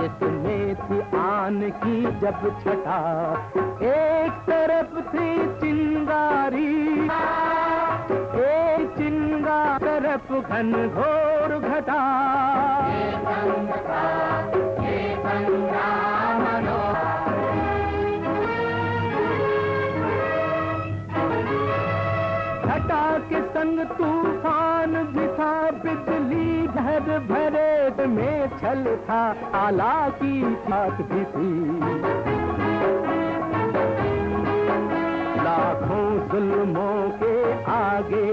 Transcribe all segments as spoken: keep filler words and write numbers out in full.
इसमें थी आन की जब छटा, एक तरफ थी चिंगारी, एक चिंगा तरफ घन घोर घटा। ये गंगा, ये गंगा घटा के संग तूफान भी था, बिजली घर भरे में छल था, आला की बात भी थी। लाखों जुल्मों के आगे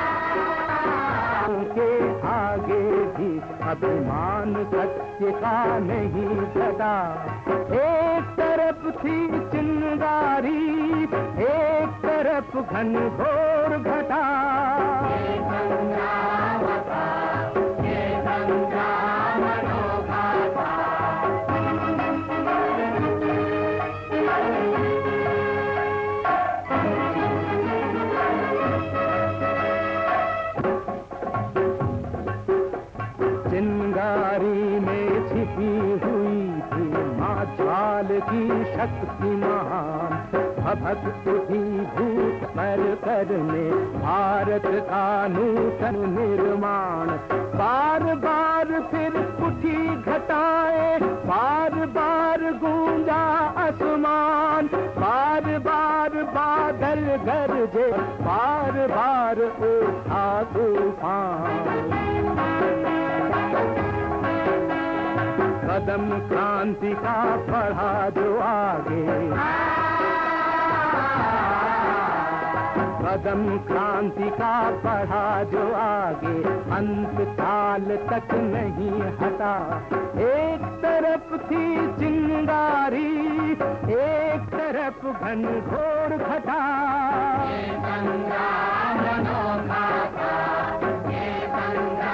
के आगे भी अभिमान सत्य का नहीं घटा। एक तरफ थी चिंगारी, एक तरफ घन घोर घटा। ये गंगा बता, ये गंगा मनोगाथा। चिंगारी में छिपी हुई थी माँ ज्वाल की शक्ति महान, भभक उठी भूत पर करने भारत का नूतन निर्माण। बार बार फिर उठी घटाएं, बार बार गूंजा आसमान, बार बार बादल गरजे, बार बार उठा तूफान। कदम क्रांति का बढ़ा जो आगे, कदम क्रांति का बढ़ा जो आगे, अंत काल तक नहीं हटा। एक तरफ थी चिंगारी, एक तरफ घन घोर घटा। ये गंगा मनोगाथा, ये गंगा।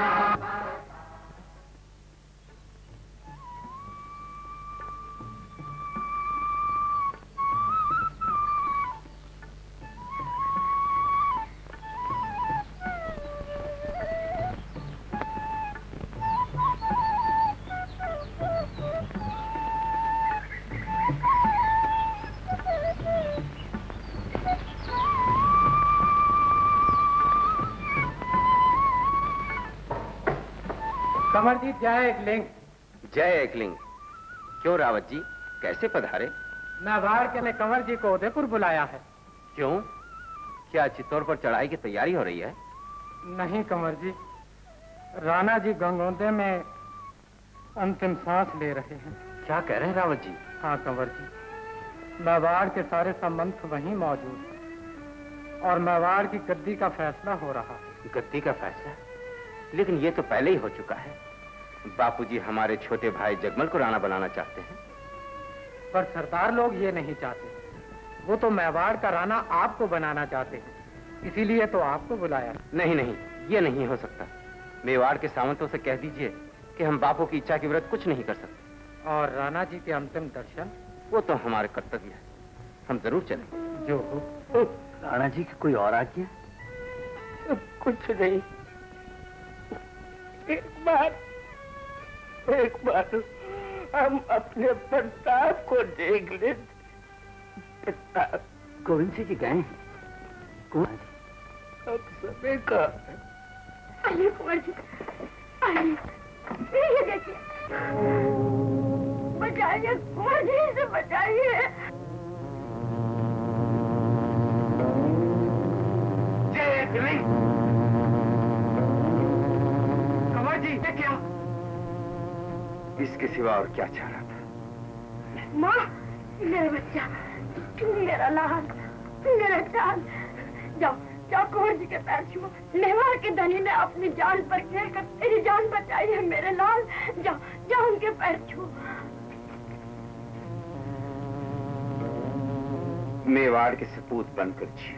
कमर जी जय एकलिंग। जय एकलिंग। क्यों रावत जी, कैसे पधारे? मेवाड़ के ने कंवर जी को उदयपुर बुलाया है। क्यों, क्या चित्तौड़ पर चढ़ाई की तैयारी हो रही है? नहीं कंवर जी, राणा जी गंगोदे में अंतिम सांस ले रहे हैं। क्या कह रहे हैं रावत जी? हाँ कंवर जी, मेवाड़ के सारे संबंध वहीं मौजूद हैं और मेवाड़ की गद्दी का फैसला हो रहा है। गद्दी का फैसला? लेकिन ये तो पहले ही हो चुका है। बापूजी हमारे छोटे भाई जगमल को राणा बनाना चाहते हैं। पर सरदार लोग ये नहीं चाहते, वो तो मेवाड़ का राणा आपको बनाना चाहते हैं, इसीलिए तो आपको बुलाया। नहीं नहीं, ये नहीं हो सकता। मेवाड़ के सामंतों से कह दीजिए कि हम बापू की इच्छा के विरुद्ध कुछ नहीं कर सकते। और राणा जी के अंतिम दर्शन? वो तो हमारे कर्तव्य है, हम जरूर चलेंगे। जो हो। राणा जी की कोई और आज्ञा? कुछ नहीं, एक बार एक बार हम अपने प्रताप को देख ले। प्रताप गोविंद सिंह जी गए हैं। कौन? अब समय का आइए कुंवर जी, आइए, ये देखिए, बचाइए कुंवर जी, से बचाइए। जय एकलिंग। कंवर जी, ये क्या? इसके सिवा और क्या चाह रहा था? माँ, मेरा बच्चा, मेरा लाल, मेरा चांद, जाओ जाओ कुंवर जी के पैर छुओ। मेवाड़ के धनी ने अपनी जान पर खेल कर तेरी जान बचाई है मेरे लाल, जाओ जाओ उनके पैर छुओ। मेवाड़ के सपूत बनकर जियो।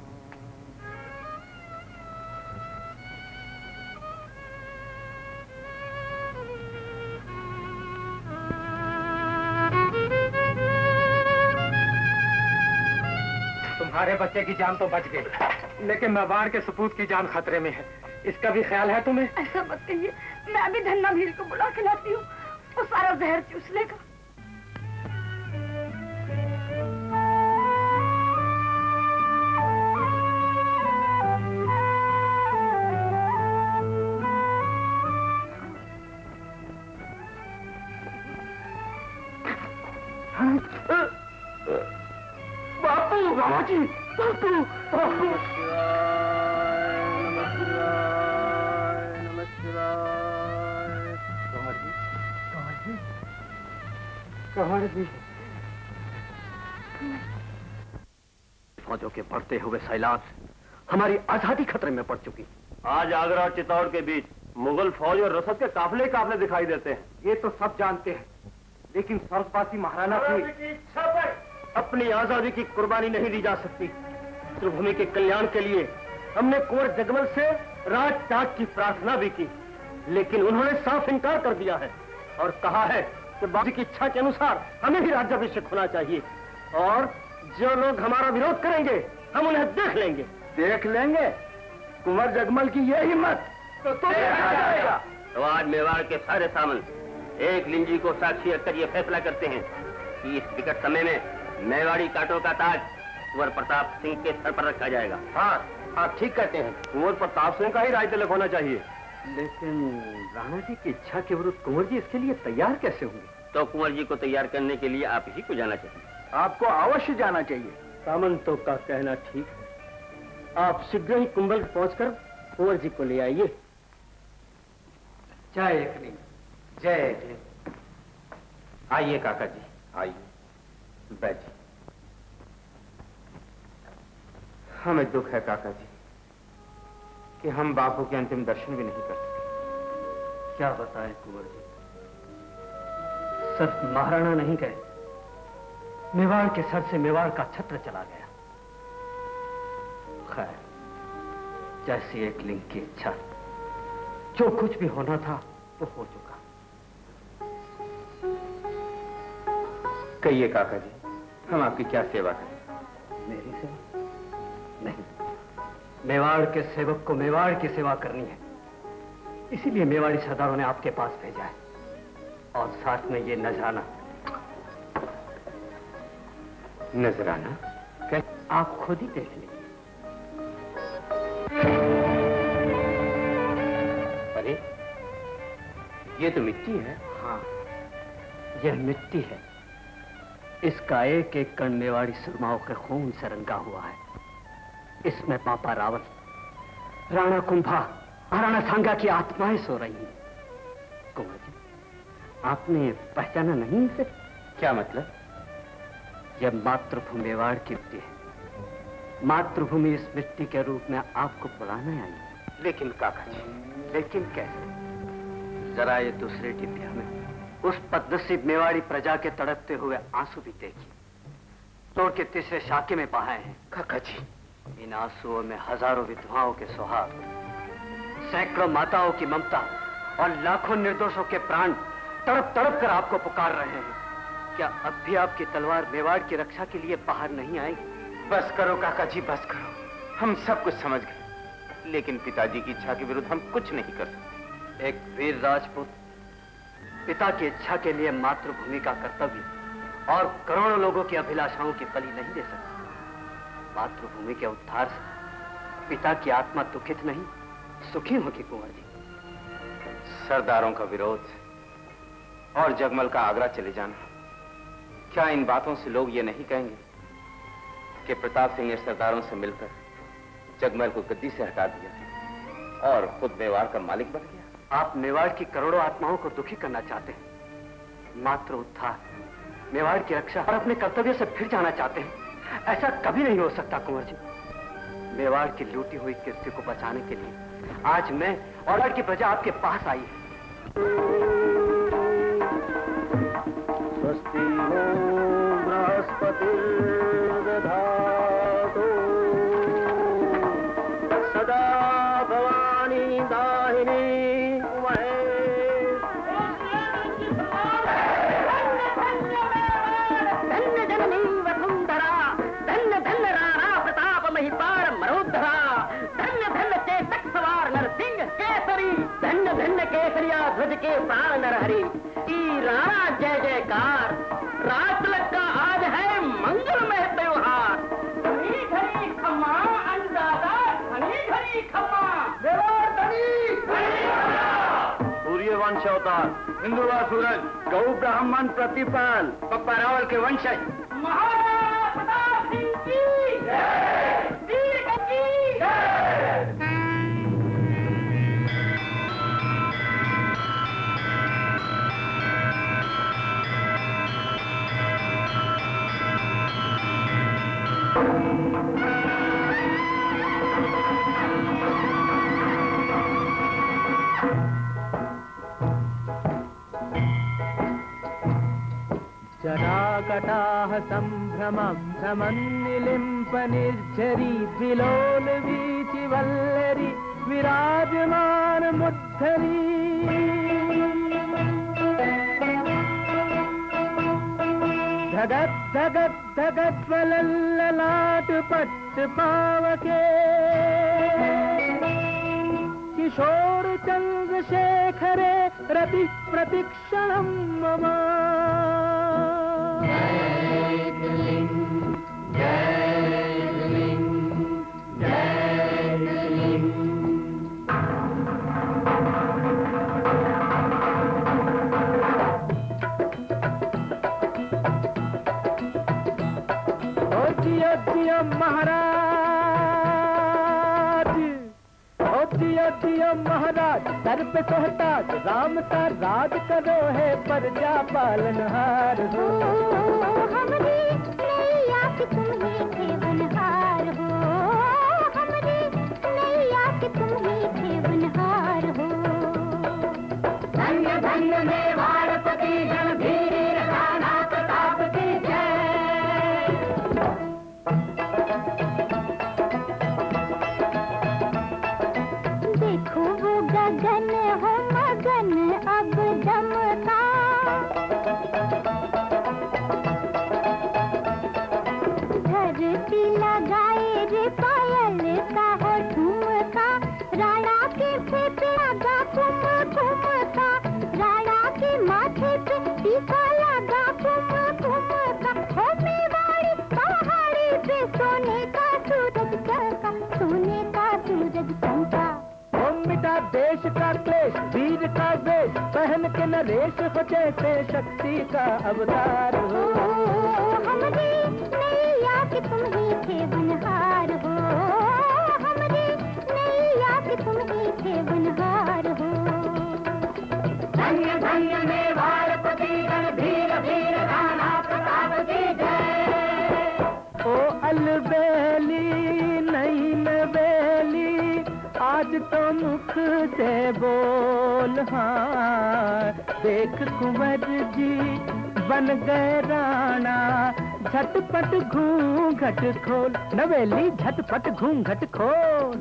तुम्हारे बच्चे की जान तो बच गई, लेकिन मेवाड़ के सपूत की जान खतरे में है। इसका भी ख्याल है तुम्हें? ऐसा मत कहिए, मैं अभी धन्ना भील को बुला के लाती हूँ वो सारा जहर चूस लेगा। बापू, बाबूजी, बापू, बापू। कंवर जी, फौजों के बढ़ते हुए सैलाब हमारी आजादी खतरे में पड़ चुकी। आज आगरा और चित्तौड़ के बीच मुगल फौज और रसद के काफले काफले दिखाई देते हैं। ये तो सब जानते हैं, लेकिन स्वर्गवासी महाराना की इच्छा पर अपनी आजादी की कुर्बानी नहीं दी जा सकती। मातृभूमि के कल्याण के लिए हमने कुंवर जगमल से राज त्याग की प्रार्थना भी की, लेकिन उन्होंने साफ इनकार कर दिया है और कहा है कि बाबू की इच्छा के अनुसार हमें ही राज्याभिषेक होना चाहिए, और जो लोग हमारा विरोध करेंगे हम उन्हें देख लेंगे। देख लेंगे? कुंवर जगमल की ये हिम्मत तो, तो, तो आज मेवाड़ के सारे सामन एक लिंजी को साक्षी रखकर ये फैसला करते हैं कि इस विकट समय में मेवाड़ी कांटों का ताज कुंवर प्रताप सिंह के सर पर रखा जाएगा। हाँ, आप ठीक कहते हैं, कुंवर प्रताप सिंह का ही राज तिलक होना चाहिए। लेकिन राणा जी की इच्छा के विरुद्ध कुंवर जी इसके लिए तैयार कैसे होंगे? तो कुंवर जी को तैयार करने के लिए आप ही को जाना चाहिए। आपको अवश्य जाना चाहिए। सामंतों का कहना ठीक है, आप शीघ्र ही कुंभल पहुंचकर कुंवर जी को ले आइए। जय एकलिंग, जय एकलिंग। आइए काका जी, आइए बैठिए। हमें दुख है काका जी कि हम बापू के अंतिम दर्शन भी नहीं कर सके। क्या बताएं कुंवर जी, सिर्फ महाराणा नहीं गए, मेवाड़ के सर से मेवाड़ का छत्र चला गया। खैर, जैसी एक लिंग की इच्छा, जो कुछ भी होना था वो हो चुका। कहिए काका जी, हम आपकी क्या सेवा करें? मेरी सेवा नहीं, मेवाड़ के सेवक को मेवाड़ की सेवा करनी है, इसीलिए मेवाड़ी सरदारों ने आपके पास भेजा है, और साथ में ये नजराना। नजराना? क्या? आप खुद ही देख लीजिए। अरे, ये तो मिट्टी है। हाँ, यह मिट्टी है। इसका एक एक कण मेवाड़ी सुरमाओं के खून से रंगा हुआ है। इसमें पापा रावल, राणा कुंभा, राणा सांगा की आत्माएं सो रही हैं। कुंवर जी, आपने पहचाना नहीं इसे? क्या मतलब? यह मातृभूमि मेवाड़ की मिट्टी है। मातृभूमि इस मिट्टी के रूप में आपको बुलाने आई है। लेकिन काका जी, लेकिन कैसे? जरा ये दूसरे टिप्पिया में उस पद्मसिंह मेवाड़ी प्रजा के तड़पते हुए आंसू भी देखिए। तोड़ के तीसरे शाखे में बहाए हैं। काका जी, इन आंसुओं में हजारों विधवाओं के सुहाग, सैकड़ों माताओं की ममता और लाखों निर्दोषों के प्राण तड़प तड़प कर आपको पुकार रहे हैं। क्या अब भी आपकी तलवार मेवाड़ की रक्षा के लिए बाहर नहीं आएगी? बस करो काका जी, बस करो। हम सब कुछ समझ गए, लेकिन पिताजी की इच्छा के विरुद्ध हम कुछ नहीं कर सकते। एक वीर राजपूत पिता की इच्छा के लिए मातृभूमि का कर्तव्य और करोड़ों लोगों की अभिलाषाओं की बलि नहीं दे सकता। मातृभूमि के उद्धार से पिता की आत्मा दुखित नहीं, सुखी होगी कुंवर जी। सरदारों का विरोध और जगमल का आगरा चले जाना, क्या इन बातों से लोग ये नहीं कहेंगे कि प्रताप सिंह ने सरदारों से मिलकर जगमल को गद्दी से हटा दिया और खुद मेवाड़ का मालिक बन गया? आप मेवाड़ की करोड़ों आत्माओं को दुखी करना चाहते हैं। मात्र उद्धार, मेवाड़ की रक्षा और अपने कर्तव्य से फिर जाना चाहते हैं। ऐसा कभी नहीं हो सकता कुंवर जी। मेवाड़ की लूटी हुई कीर्ति को बचाने के लिए आज मैं और मेवाड़ की प्रजा आपके पास आई है। स्वस्ति नो बृहस्पति दधातु सदा भवानी दाहिनी धन्य जननी वसुंधरा, धन्य धन्य राणा प्रताप महिपाल मरोधरा, धन्य धन्य चेतक सवार नरसिंह केसरी, धन्य धन्य केसरिया ध्वज के प्राण नरहरि। अवतार, हिंदुआ सूरज, गौ ब्राह्मण प्रतिपाल, पप्पा रावल के वंशज, महाराणा प्रताप सिंह की जय, वीर की जय। जटाकटाः सम्भ्रमभ्रमन्निलिम्पनिर्झरी विलोलवीचिवल्लरी विराजमान मुद्धरी धगत धगत धगत वलल्ललाट पट्ट पावके किशोर चंद्रशेखरे रति प्रतिक्षणं मम। महाराज ओ जियो जियो महाराज, सर पे सोहताज राम का राज करो है प्रजा पालनहार हो। हमरे नैया के तुम ही थे बनहार हो, हमरे नैया के तुम ही थे बनहार हो। धन्य धन्य मेवाड़पति रणधीर राणा प्रताप की जय। देखो वो गगन हो मगन अब दमका, धरती लगाए रे पायल का हो ठुमका, राणा के फेफे लगा कुम कुम का, राणा के माथे पे टीका लगा कुम कुम का। हो मेवाड़ी पहाड़ी पे सोने का सूरज चमका, सोने का सूरज चमका। मिटा देश का क्लेश वीर का वेश, पहन के नरेश हो जैसे शक्ति का अवतार हो। हमरे नैया के तुम ही थे बनहार हो, हमरे नैया के तुम ही थे बनहार हो। धन्य धन्य मेवाड़पति रणधीर वीर राणा प्रताप की जय। ओ अलबेली नहीं नवेली, आज तो मुख से बोल, हाँ देख कुंवर जी बन गए राणा, झटपट घूंघट खोल नवेली, झटपट घूंघट खोल।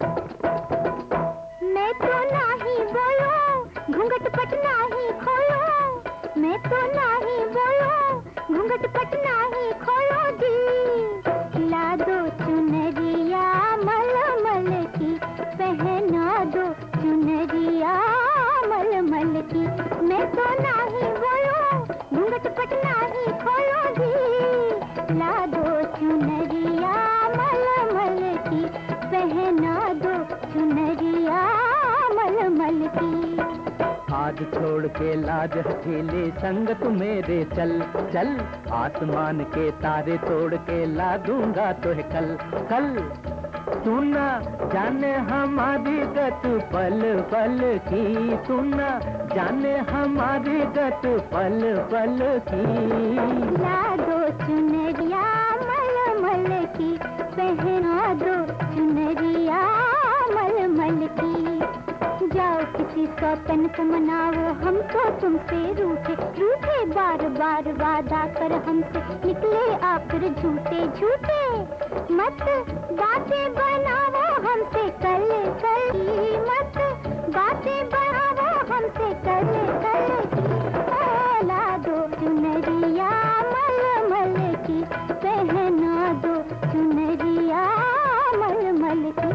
मैं तो नाही बोलो घूंघट पट नाही खोलो, मैं तो नाही बोलो घूंघट पट नाही खोलो जी। ला दो चुनरिया मलमल की, पहना दो चुनरिया मलमल की। मैं तो नाही बोलो घूंघट पट नाही खोलो जी, ला दो चुनरिया मलमल की, पहना दो चुनरिया मलमल की। आज छोड़ के लाज हथेली संग तू मेरे चल चल, आसमान के तारे तोड़ के ला दूंगा तुहे कल कल। तू ना जाने हमारी गत पल पल की, तू ना जाने हमारी गत पल पल की। ला दो चुनरिया मलमल की, पहना दो चुनरिया मलमल की। जाओ किसी सौतन को मनाओ, हम तो तुमसे रूठे रूठे, बार बार वादा कर हमसे निकले आखिर झूठे झूठे। मत बातें बनाओ हमसे कल कल, मत बातें बनाओ हमसे कल कल। ला दो चुनरिया मलमल की, पहना दो चुनरिया मलमल की।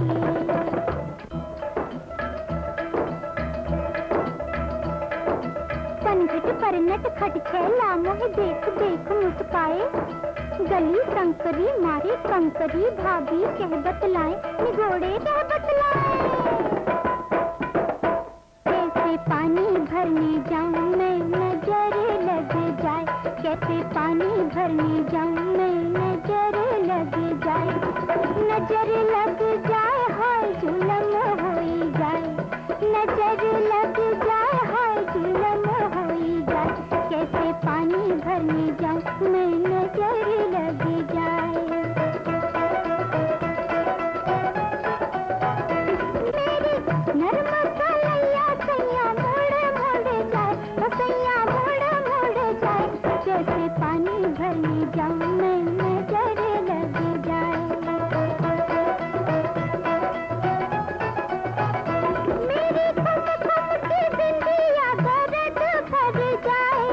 पनघट पर नट खट छैला मोह देख देख मुस्काए, गली कंकरी मारे कंकरी भाभी कह बतलाए, निगोड़े कह बतलाए। कैसे पानी भरने जाऊं मैं नजर लग जाए, कैसे पानी भरने जाऊं मैं नजर लग जाए, नजर लग जाए हाय जुलम होई जाए, नजर लग जाए हाय जुलम होई जाए, कैसे पानी भरने जाऊं मैं नजर लग जाए। मेरी नर्म कलैया सैया मोड़ मोड़ जाए, सैया मोड़ मोड़ जाए, कैसे पानी भरने जाऊं मैं नजर लग जाए। मेरी खम खम की बिंदिया गरज भर जाए,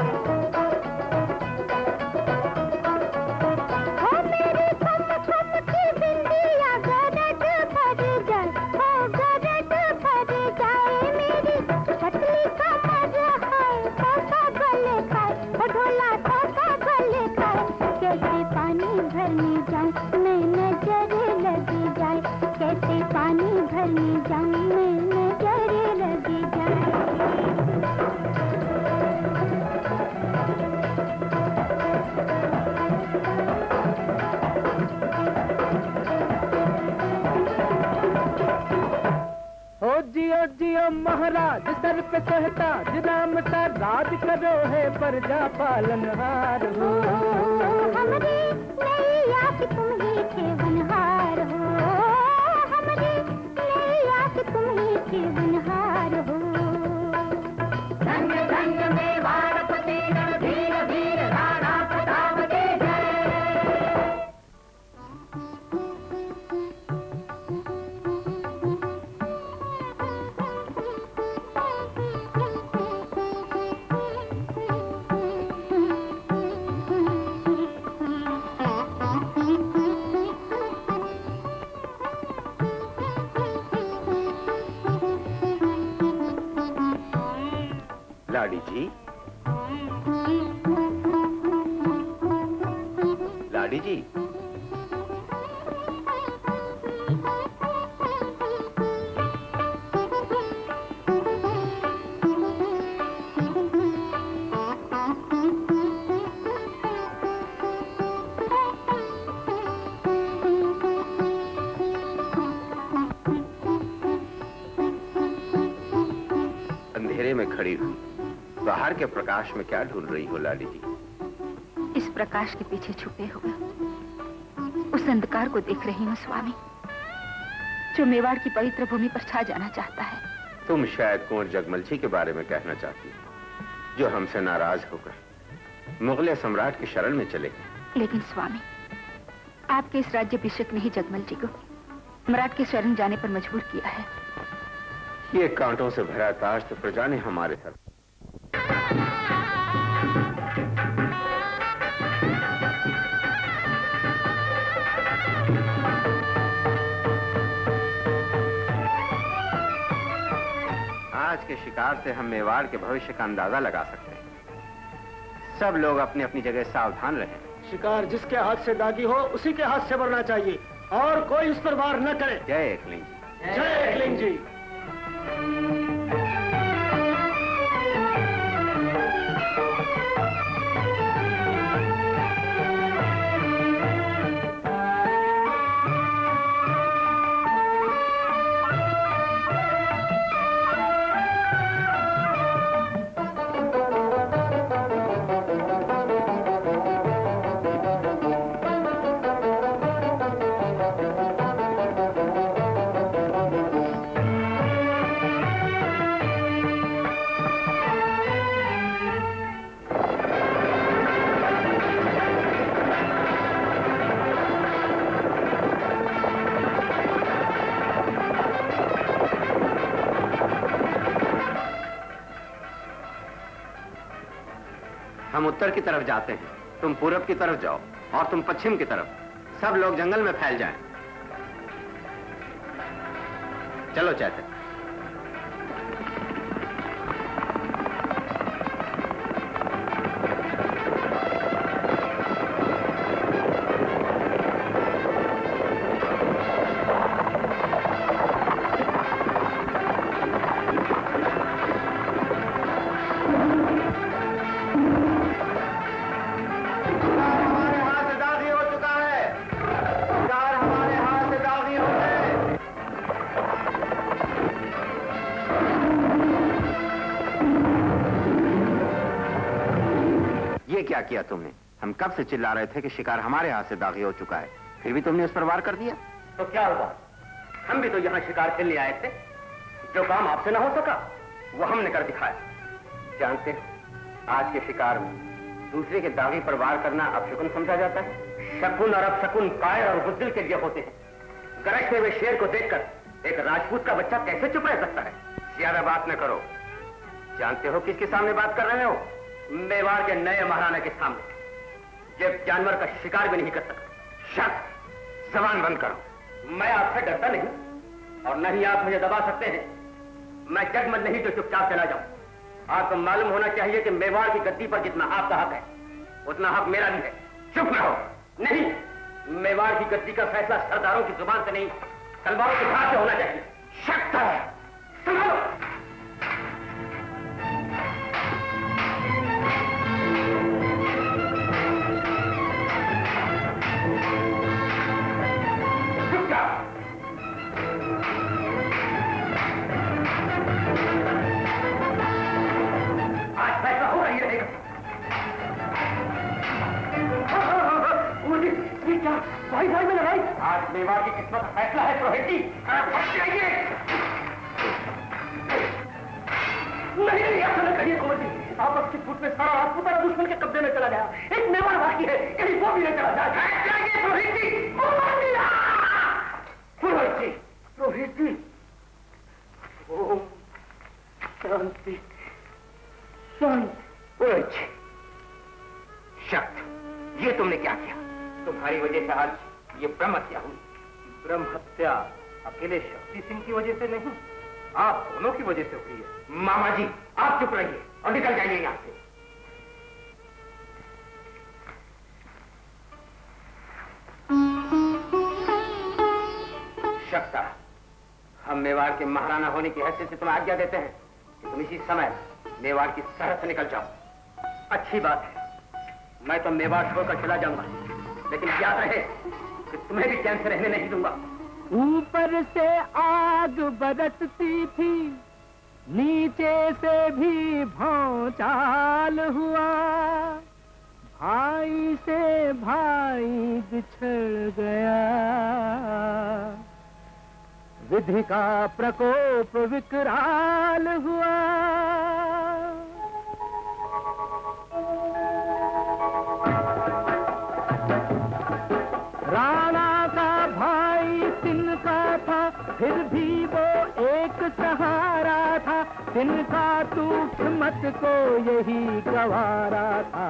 हो मेरी खम खम की बिंदिया गरज भर जाए, हो गरज भर जाए। मेरी पतली कमर है सासा गले खाए, हो ढोला सासा गले खाए, कैसे पानी भरने जाऊं मैं नजर लग जाए, कैसे पानी भरने जाऊं मैं नजर लग जाए। हो जियो जियो महाराज सर पे सहताज, राम का राज करो है प्रजा पालनहार हो। हमरे नैया कि तुम ही थे बनहार हो, हमरे नैया कि तुम ही थे बनहार हो। धन्य धन्य मेवाड़ पति वीर वीर राणा प्रताप के जय। लाडी जी, लाडी जी, अंधेरे में खड़ी हुई बाहर के प्रकाश में क्या ढूंढ रही हो लाडी जी? इस प्रकाश के पीछे छुपे हुए उस अंधकार को देख रही हूँ स्वामी, जो मेवाड़ की पवित्र भूमि पर छा जाना चाहता है। तुम शायद कुंवर जगमल जी के बारे में कहना चाहती हो, जो हमसे नाराज होकर मुगल सम्राट की शरण में चले गए। लेकिन स्वामी, आपके इस राज्याभिषेक ने ही जगमल जी को सम्राट की शरण जाने पर मजबूर किया है। ये कांटों से भरा ताज तो प्रजा ने हमारे सर। आज के शिकार से हम मेवाड़ के भविष्य का अंदाजा लगा सकते हैं। सब लोग अपनी अपनी जगह सावधान रहें। शिकार जिसके हाथ से दागी हो उसी के हाथ से बढ़ना चाहिए और कोई इस पर वार न करे। जय एकलिंग जी। जय एकलिंग जी। हम उत्तर की तरफ जाते हैं, तुम पूरब की तरफ जाओ और तुम पश्चिम की तरफ। सब लोग जंगल में फैल जाएं। चलो चैतन्य। किया तुमने? हम कब से चिल्ला रहे थे कि शिकार हमारे हाथ से दागी हो चुका है, फिर भी तुमने उस पर वार कर दिया। तो क्या हुआ? हम भी तो यहाँ शिकार खेलने आए थे। जो काम आपसे ना हो सका वो हमने कर दिखाया। जानते हो, आज के शिकार में दूसरे के दागी पर वार करना अपशकुन समझा जाता है। शकुन और अपशकुन कायर और बुज़दिल के लिए होते हैं। गरजते हुए शेर को देखकर एक राजपूत का बच्चा कैसे चुप रह सकता है? ज्यादा बात न करो। जानते हो किसके सामने बात कर रहे हो? मेवाड़ के नए महाराणा के सामने, जब जानवर का शिकार भी नहीं कर सकता। शक, जबान बंद करो। मैं आपसे डरता नहीं और न ही आप मुझे दबा सकते हैं। मैं जगमग नहीं तो चुपचाप चला जाऊं। आपको मालूम होना चाहिए कि मेवाड़ की गद्दी पर जितना आपका हक है उतना हक मेरा भी है। चुप रहो। नहीं, मेवाड़ की गद्दी का फैसला सरदारों की जुबान से नहीं, तलवारों के हाथ से होना चाहिए। शक्त है। संभालो। आज फैसला हो रही रहेगा। ये क्या भाई भाई में लड़ाई? आज मेवाड़ की किस्मत का फैसला है प्रोहित जी। नहीं नहीं, ऐसा न करिए कुंवर जी। आपस की फूट में सारा राजपूताना दुश्मन के कब्जे में चला गया। एक मेवाड़ बाकी है, कहीं वो भी न चला जाए। प्रोहित जी, पुरोहित जी, पुरोहित जी, ओम शांति शांति। पुरोहित जी, शक्त, ये तुमने क्या किया? तुम्हारी वजह से आज ये ब्रह्म हत्या हुई। ब्रह्म हत्या अकेले शक्ति सिंह की वजह से नहीं, आप दोनों की वजह से हुई है। मामा जी, आप चुप रहिए और निकल जाइए यहाँ से। शक्ता, हम मेवाड़ के महाराणा होने की हैसियत से तुम्हें आज्ञा देते हैं कि तुम इसी समय मेवाड़ की सरहद से निकल जाओ। अच्छी बात है, मैं तो मेवाड़ छोड़कर चला जाऊंगा, लेकिन याद रहे कि तुम्हें भी चैन से रहने नहीं दूंगा। ऊपर से आग बरसती थी, नीचे से भी भौचाल हुआ, भाई से भाई बिछड़ गया, विधि का प्रकोप विकराल हुआ। राणा का भाई सिंह का था, फिर भी वो एक सहारा था, तिनका टूट मत को यही गवारा था।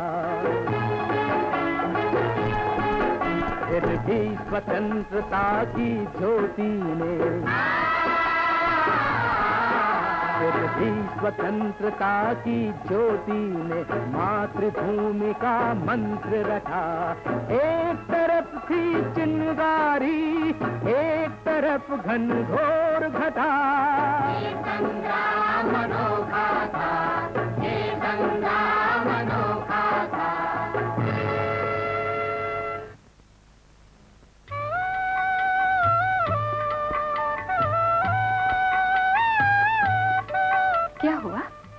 फिर भी स्वतंत्रता की ज्योति ने, फिर भी स्वतंत्रता की ज्योति ने मातृभूमि का मंत्र रखा। एक तरफ थी चिंगारी, एक तरफ घनघोर घटा। ये संग्राम अनोखा था, ये संग्राम अनोखा था। क्या हुआ?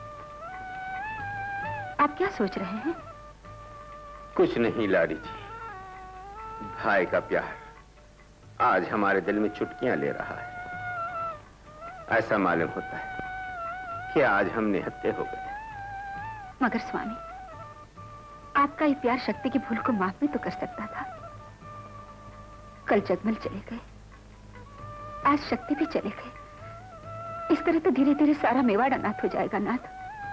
आप क्या सोच रहे हैं? कुछ नहीं लाड़ी जी, भाई का प्यार आज हमारे दिल में चुटकियां ले रहा है। ऐसा मालूम होता है कि आज हम निहत्थे हो गए। मगर स्वामी, आपका ये प्यार शक्ति की भूल को माफ भी तो कर सकता था। कल जगमल चले गए, आज शक्ति भी चले गए। इस तरह तो धीरे धीरे सारा मेवाड़ अनाथ हो जाएगा। नाथ,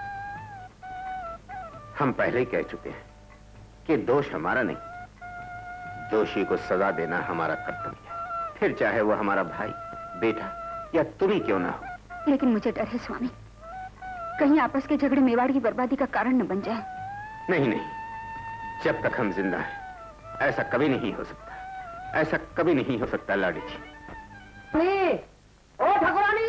हम पहले ही कह चुके हैं कि दोष हमारा नहीं, दोषी को सजा देना हमारा कर्तव्य है, फिर चाहे वो हमारा भाई, बेटा या तुम ही क्यों ना हो। लेकिन मुझे डर है स्वामी, कहीं आपस के झगड़े मेवाड़ की बर्बादी का कारण न बन जाए। नहीं नहीं, जब तक हम जिंदा हैं ऐसा कभी नहीं हो सकता, ऐसा कभी नहीं हो सकता लाड़ी जी। ओ ठकुरानी,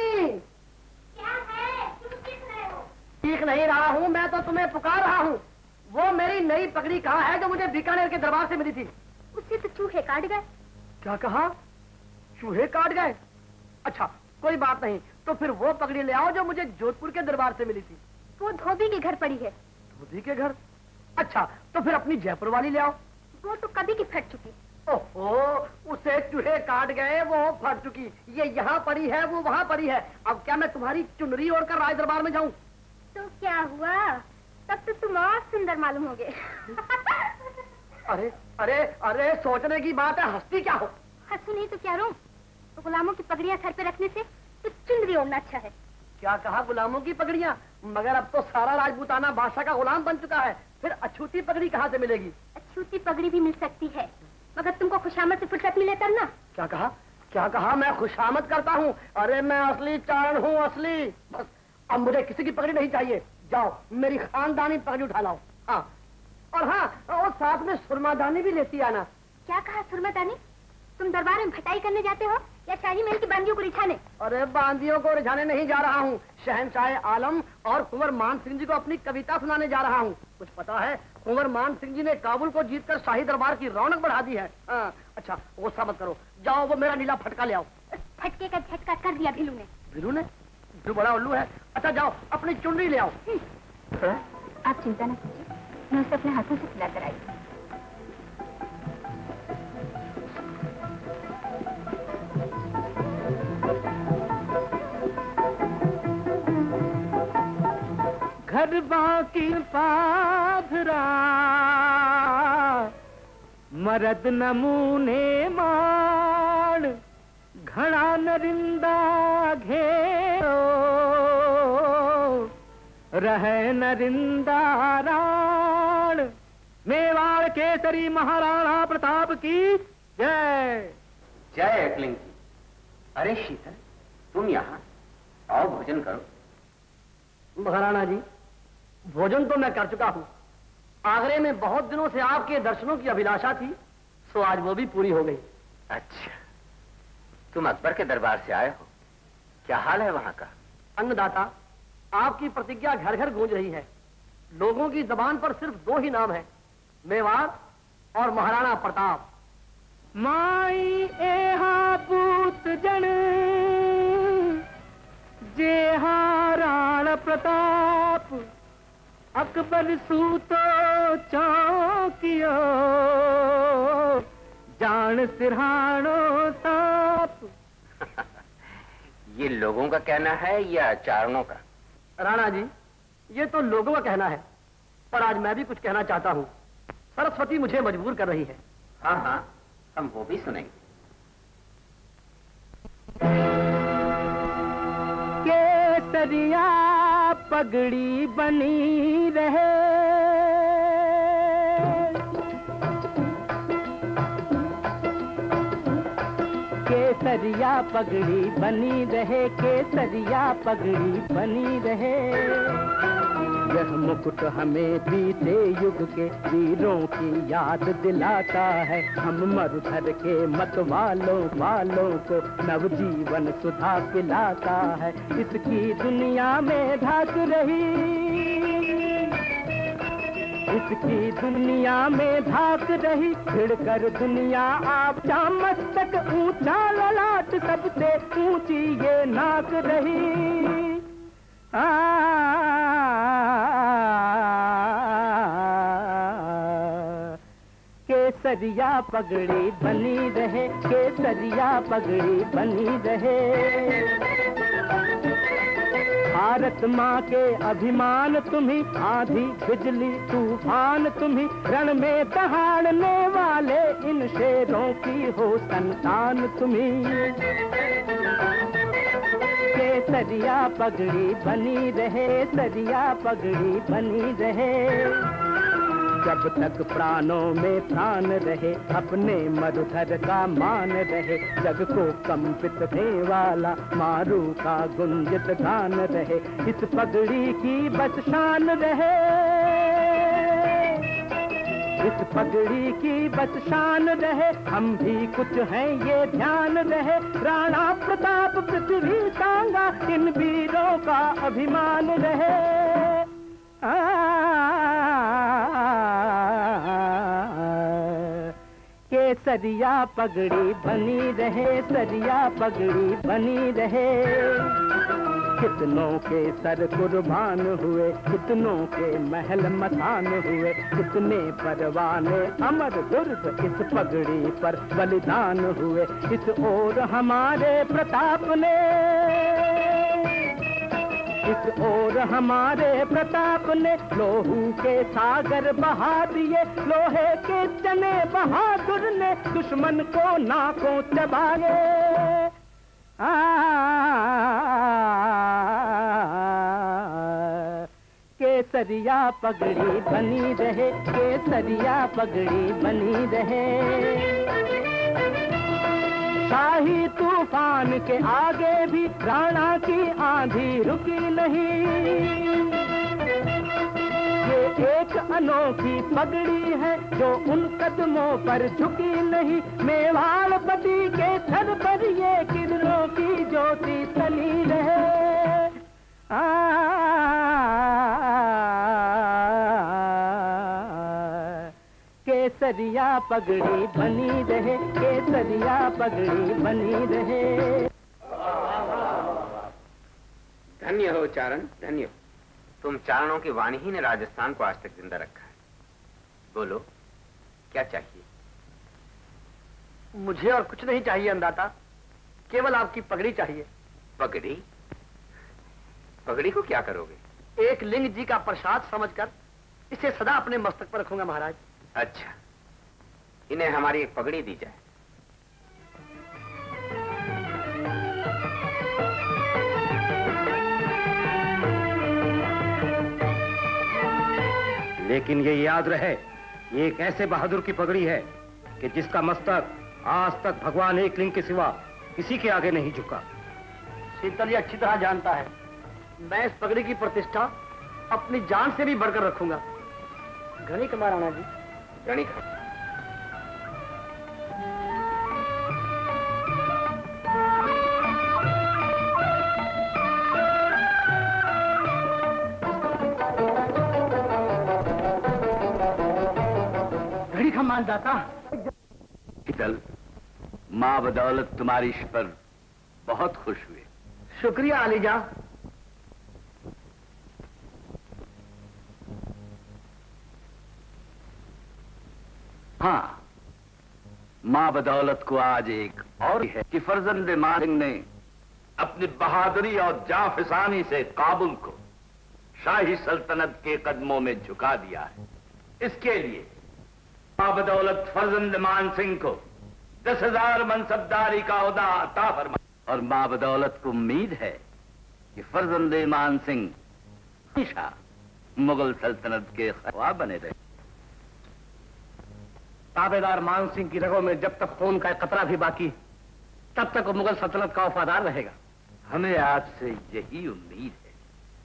सीख नहीं रहा हूँ मैं तो तुम्हें पुकार रहा हूँ। वो मेरी नई पगड़ी कहाँ है जो मुझे बीकानेर के दरबार से मिली थी? उससे तो चूहे काट गए। क्या कहा? चूहे काट गए? अच्छा कोई बात नहीं, तो फिर वो पगड़ी ले आओ जो मुझे जोधपुर के दरबार से मिली थी। वो धोबी के घर पड़ी है। धोबी के घर? अच्छा, तो फिर अपनी जयपुर वाली ले आओ। वो तो कभी की फट चुकी। ओहो, उसे चूहे काट गए, वो फट चुकी। ये यहाँ पड़ी है, वो वहाँ पड़ी है। अब क्या मैं तुम्हारी चुनरी ओढ़कर राज दरबार में जाऊँ? तो क्या हुआ, तब तो तुम और सुंदर मालूम होगे। अरे अरे अरे, सोचने की बात है, हंसती क्या हो? हंसू नहीं तो क्या रो? तो गुलामों की पगड़ियाँ सर पे रखने से तो चुनरी ओढ़ना अच्छा है। क्या कहा, गुलामों की पगड़ियाँ? मगर अब तो सारा राजपूताना बादशाह का गुलाम बन चुका है, फिर अछूती पगड़ी कहाँ से मिलेगी? अछूती पगड़ी भी मिल सकती है, मगर तुमको खुशामद से फुर्सत मिले तब ना। क्या कहा, क्या कहा? मैं खुशामद करता हूँ? अरे मैं असली चारण हूँ, असली। बस अब मुझे किसी की पगड़ी नहीं चाहिए। जाओ मेरी खानदानी पगड़ी उठा लाओ। हाँ, और हाँ, और साथ में सुरमादानी भी लेती आना। क्या कहा सुरमादानी? तुम दरबार में भटाई करने जाते हो या शाही महल की बांदियों को रिझाने? अरे बांदियों को रिझाने नहीं जा रहा हूँ, शहंशाह आलम और कुंवर मान सिंह जी को अपनी कविता सुनाने जा रहा हूँ। कुछ पता है, कुंवर मान सिंह जी ने काबुल को जीतकर शाही दरबार की रौनक बढ़ा दी है। आ, अच्छा वो सब करो, जाओ वो मेरा नीला फटका ले आओ। फटके का झटका कर दिया भिलू ने। भिलू ने? जो बड़ा उल्लू है। अच्छा जाओ अपनी चुनरी ले आओ। आप चिंता न कीजिए, मैं उसे अपने हाथों से खिला कर आई। घर बाकी पाधरा मरद नमूने माण, घड़ा नरिंदा घेरो रहे नरिंदा राण। मेवाड़ केसरी महाराणा प्रताप की जय। जय अकलिंग की। अरे शीतल, तुम यहाँ आओ, भोजन करो। महाराणा जी, भोजन तो मैं कर चुका हूँ। आगरे में बहुत दिनों से आपके दर्शनों की अभिलाषा थी, सो आज वो भी पूरी हो गई। अच्छा, तुम अकबर के दरबार से आए हो, क्या हाल है वहाँ का? अन्नदाता, आपकी प्रतिज्ञा घर घर गूंज रही है। लोगों की जबान पर सिर्फ दो ही नाम है, मेवाड़ और महाराणा प्रताप। माई एहा पूत जन जेहा राणा प्रताप, अकबर सूतो चौकियो जान सिरहानो साप। ये लोगों का कहना है या चारणों का? राणा जी, ये तो लोगों का कहना है, पर आज मैं भी कुछ कहना चाहता हूँ। सरस्वती मुझे मजबूर कर रही है। हाँ हाँ, हम वो भी सुनेंगे। केसरिया पगड़ी बनी रहे, केसरिया पगड़ी बनी रहे, केसरिया पगड़ी बनी रहे। यह मुकुट हमें बीते युग के वीरों की याद दिलाता है। हम मरुधर के मत वालों वालों को नवजीवन सुधा पिलाता है। इसकी दुनिया में धाक रही, इसकी दुनिया में धाक रही, भिड़कर दुनिया आप जा मस्तक ऊंचा ललाट, सबसे ऊंची ये नाक रही। आ, केसरिया पगड़ी बनी रहे, केसरिया पगड़ी बनी रहे। भारत माँ के अभिमान तुम्ही, आंधी बिजली तूफान तुम्ही, रण में दहाड़ने वाले इन शेरों की हो संतान तुम्ही। केसरिया पगड़ी बनी रहे, सरिया पगड़ी बनी रहे। जब तक प्राणों में प्राण रहे, अपने मधुधर का मान रहे। जग को कंपित करने वाला मारू का गुंजित गान रहे। इस पगड़ी की बस शान रहे, इस पगड़ी की बस शान रहे। हम भी कुछ हैं ये ध्यान रहे। राणा प्रताप पृथ्वी सांगा, इन वीरों का अभिमान रहे। आ, केसरिया पगड़ी बनी रहे, सरिया पगड़ी बनी रहे। कितनों के सर कुर्बान हुए, कितनों के महल मसान हुए, कितने परवाने अमर दुर्ग इस पगड़ी पर बलिदान हुए। इस ओर हमारे प्रताप ने, इस ओर हमारे प्रताप ने लोहू के सागर बहा दिए, लोहे के चने बहादुर ने दुश्मन को नाकों चबाए। आ, केसरिया पगड़ी बनी रहे, केसरिया पगड़ी बनी रहे। शाही तूफान के आगे भी राणा की आंधी रुकी नहीं। ये एक अनोखी पगड़ी है जो उन कदमों पर झुकी नहीं। मेवाड़पति के सर पर ये किरणों की ज्योति तली रहे। आ, केसरिया पगड़ी बनी रहे, केसरिया पगड़ी बनी रहे। धन्य हो चारण, धन्य हो। तुम चारणों की वाणी ही ने राजस्थान को आज तक जिंदा रखा है। बोलो, क्या चाहिए? मुझे और कुछ नहीं चाहिए अंदाता, केवल आपकी पगड़ी चाहिए। पगड़ी? पगड़ी को क्या करोगे? एक लिंग जी का प्रसाद समझकर इसे सदा अपने मस्तक पर रखूंगा महाराज। अच्छा, इन्हें हमारी एक पगड़ी दी जाए। लेकिन ये याद रहे, ये एक ऐसे बहादुर की पगड़ी है कि जिसका मस्तक आज तक भगवान एक लिंग के सिवा किसी के आगे नहीं झुका। शीतल ये अच्छी तरह जानता है, मैं इस पगड़ी की प्रतिष्ठा अपनी जान से भी बढ़कर रखूंगा। गणिक महाराणा जी, गणिक। गणिक हम मानदाता। शीतल, माँ बदौलत तुम्हारी इश्क पर बहुत खुश हुए। शुक्रिया आलीजा। हाँ, माँ बदौलत को आज एक और है कि फर्जंद मां सिंह ने अपनी बहादुरी और जाफिसानी से काबुल को शाही सल्तनत के कदमों में झुका दिया है। इसके लिए माँ बदौलत फर्जंद मान सिंह को दस हजार मनसबदारी का ओहदा अता फरमा, और माँ बदौलत को उम्मीद है कि फर्जंद मान सिंह हमेशा मुगल सल्तनत के ख्वाब बने रहे। ताबेदार मान सिंह की रगों में जब तक खून का कतरा भी बाकी, तब तक वो मुगल सल्तनत का वफादार रहेगा। हमें आपसे यही उम्मीद है।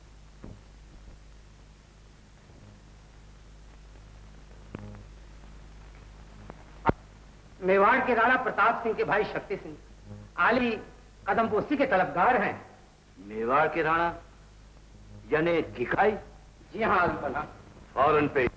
मेवाड़ के राणा प्रताप सिंह के भाई शक्ति सिंह आली कदमपोशी के तलबगार हैं। मेवाड़ के राणा यानी ठिकाई? जी हाँ अल्पना। फौरन पे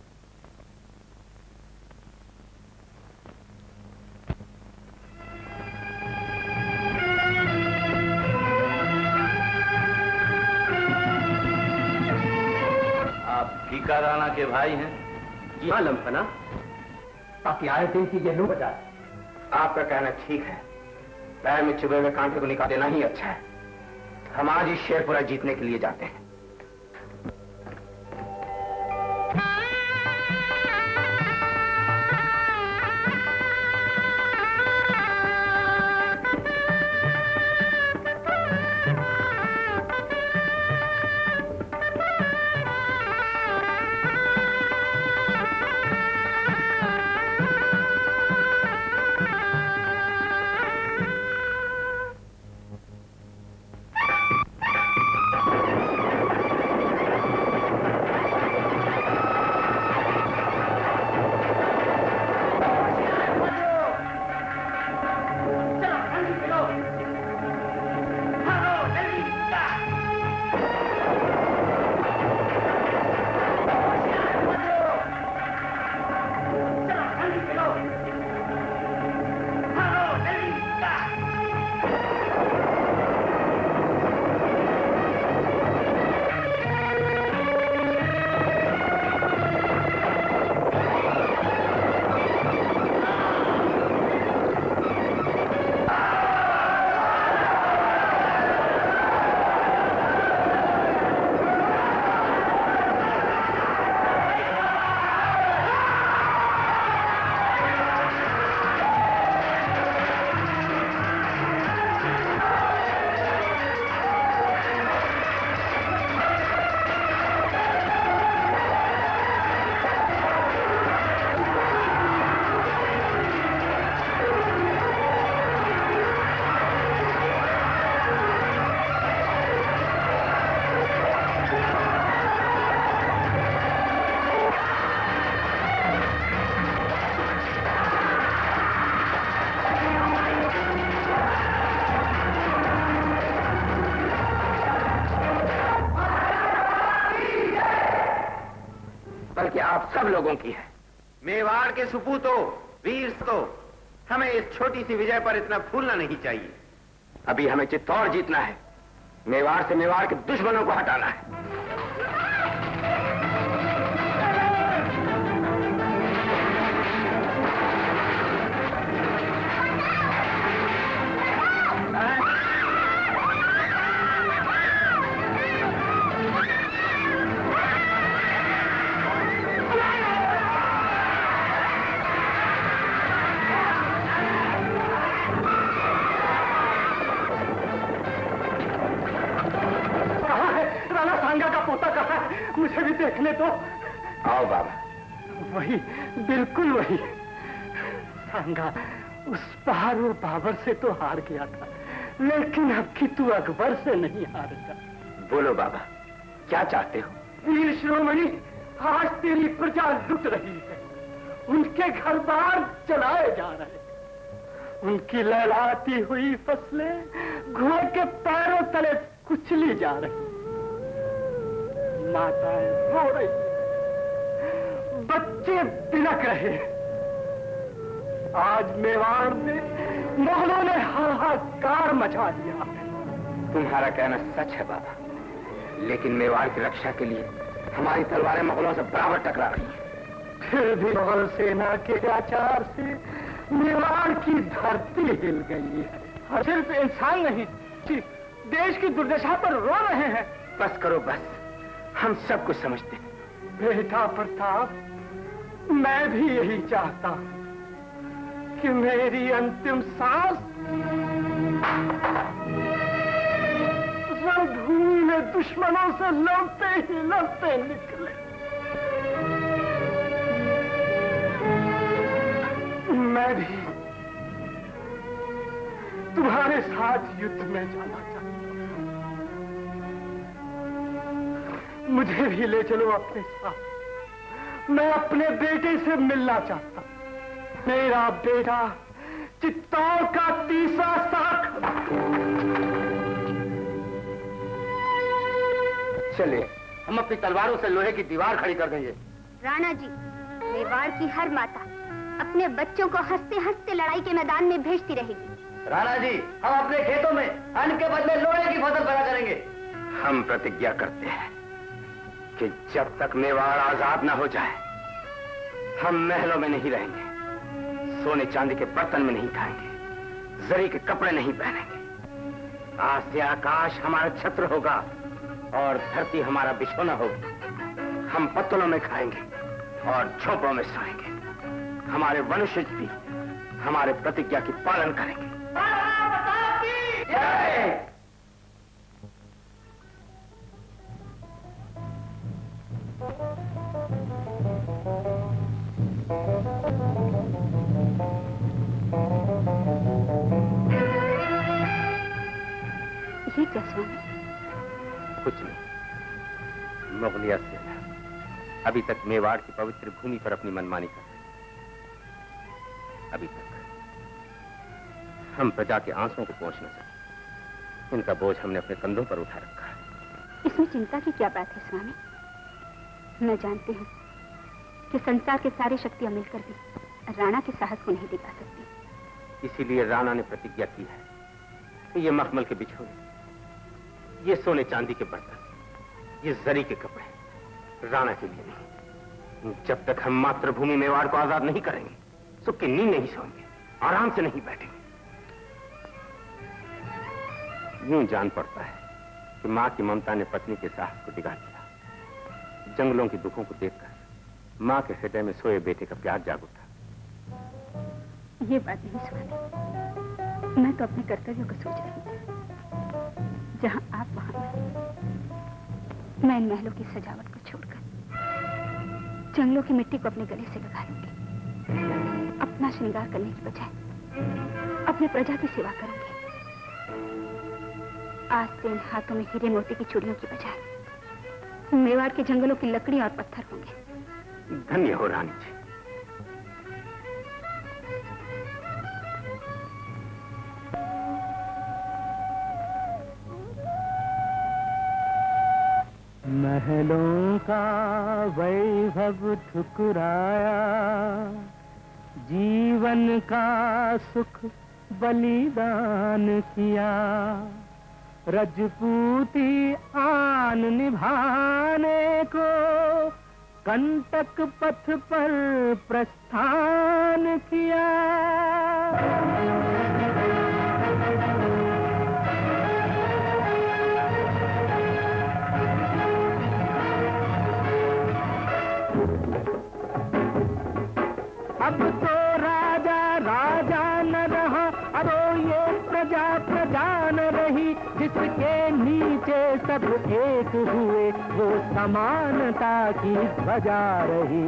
टीका राणा के भाई हैं? जी हाँ लम्फना, ताकि आए दिन की जहनू बजा। आपका कहना ठीक है, पैर में चुभे हुए कांटे को निकाल देना ही अच्छा है। हम आज ही शेरपुरा जीतने के लिए जाते हैं। लोगों की है। मेवाड़ के सुपूतों, वीर को हमें इस छोटी सी विजय पर इतना फूलना नहीं चाहिए। अभी हमें चित्तौड़ जीतना है, मेवाड़ से मेवाड़ के दुश्मनों को हटाना है। मुझे भी देखने दो। आओ बाबा। वही, बिल्कुल वही। सांगा उस पहाड़ और बाबर से तो हार गया था, लेकिन अब की तू अकबर से नहीं हारेगा। बोलो बाबा, क्या चाहते हो? वीर शिरोमणि, आज तेरी प्रजा लुट रही है, उनके घर बार जलाए जा रहे हैं, उनकी लहलाती हुई फसलें घोड़े के पैरों तले कुचली जा रही, माताएं रो रही, बच्चे बिलक रहे। आज मेवाड़ में मुगलों ने हाहाकार मचा दिया। तुम्हारा कहना सच है बाबा, लेकिन मेवाड़ की रक्षा के लिए हमारी तलवारें मुगलों से बराबर टकरा रही हैं। फिर भी मुगल सेना के अत्याचार से मेवाड़ की धरती हिल गई है। सिर्फ इंसान नहीं, देश की दुर्दशा पर रो रहे हैं। बस करो बस, हम सब कुछ समझते हैं। बेटा प्रताप, मैं भी यही चाहता हूं कि मेरी अंतिम सांस रणभूमि में दुश्मनों से लड़ते ही लड़ते निकले। मैं भी तुम्हारे साथ युद्ध में जाना चाहता हूं। मुझे भी ले चलो अपने साथ। मैं अपने बेटे से मिलना चाहता हूं। मेरा बेटा चित्तौड़ का तीसरा साख। चलिए, हम अपनी तलवारों से लोहे की दीवार खड़ी कर देंगे। राणा जी, मेवाड़ की हर माता अपने बच्चों को हंसते हंसते लड़ाई के मैदान में भेजती रहेगी। राणा जी, हम अपने खेतों में अन्न के बदले लोहे की फसल पैदा करेंगे। हम प्रतिज्ञा करते हैं कि जब तक मेवाड़ आजाद न हो जाए, हम महलों में नहीं रहेंगे, सोने चांदी के बर्तन में नहीं खाएंगे, जरी के कपड़े नहीं पहनेंगे। आज से आकाश हमारा छत्र होगा और धरती हमारा बिछौना होगी। हम पत्तलों में खाएंगे और झोंपड़ों में सोएंगे। हमारे वंशज भी हमारे प्रतिज्ञा की पालन करेंगे। ये जसवंत कुछ नहीं, मुगलिया सेना अभी तक मेवाड़ की पवित्र भूमि पर अपनी मनमानी कर रही है। अभी तक हम प्रजा के आंसुओं को पहुंच न सके। इनका बोझ हमने अपने कंधों पर उठा रखा है। इसमें चिंता की क्या बात है स्वामी? मैं जानती हूँ कि संसार के सारी शक्तियां मिलकर भी राणा के साहस को नहीं दिखा सकती। इसीलिए राणा ने प्रतिज्ञा की है कि ये मखमल के बिछोने, ये सोने चांदी के बर्तन, ये जरी के कपड़े राणा के लिए नहीं। जब तक हम मातृभूमि मेवाड़ को आजाद नहीं करेंगे, सुख की नींद नहीं सोएंगे, आराम से नहीं बैठेंगे। यूं जान पड़ता है कि मां की ममता ने पत्नी के साहस को डिगा दिया। जंगलों के दुखों को देखकर मां के हृदय में सोए बेटे का प्यार जाग उठा। ये बात नहीं स्वामी, मैं तो अपने कर्तव्यों को सोच रही थी। जहां आप वहां मैं, मैं इन महलों की सजावट को छोड़कर जंगलों की मिट्टी को अपने गले से लगा लूंगी। अपना श्रृंगार करने की बजाय अपने प्रजा की सेवा करूंगी। आज से इन हाथों में हीरे मोती की चूड़ियों की बजाय मेवाड़ के जंगलों की लकड़ी और पत्थर होंगे। धन्य हो रानी जी। महल महलों का वैभव ठुकराया, जीवन का सुख बलिदान किया, रजपूती आन निभाने को कंटक पथ पर प्रस्थान किया। अब तो राजा राजा न रहा, अब ये प्रजा प्रजा न रही, जिसके नीचे सब एक हुए वो समानता की ध्वजा रही।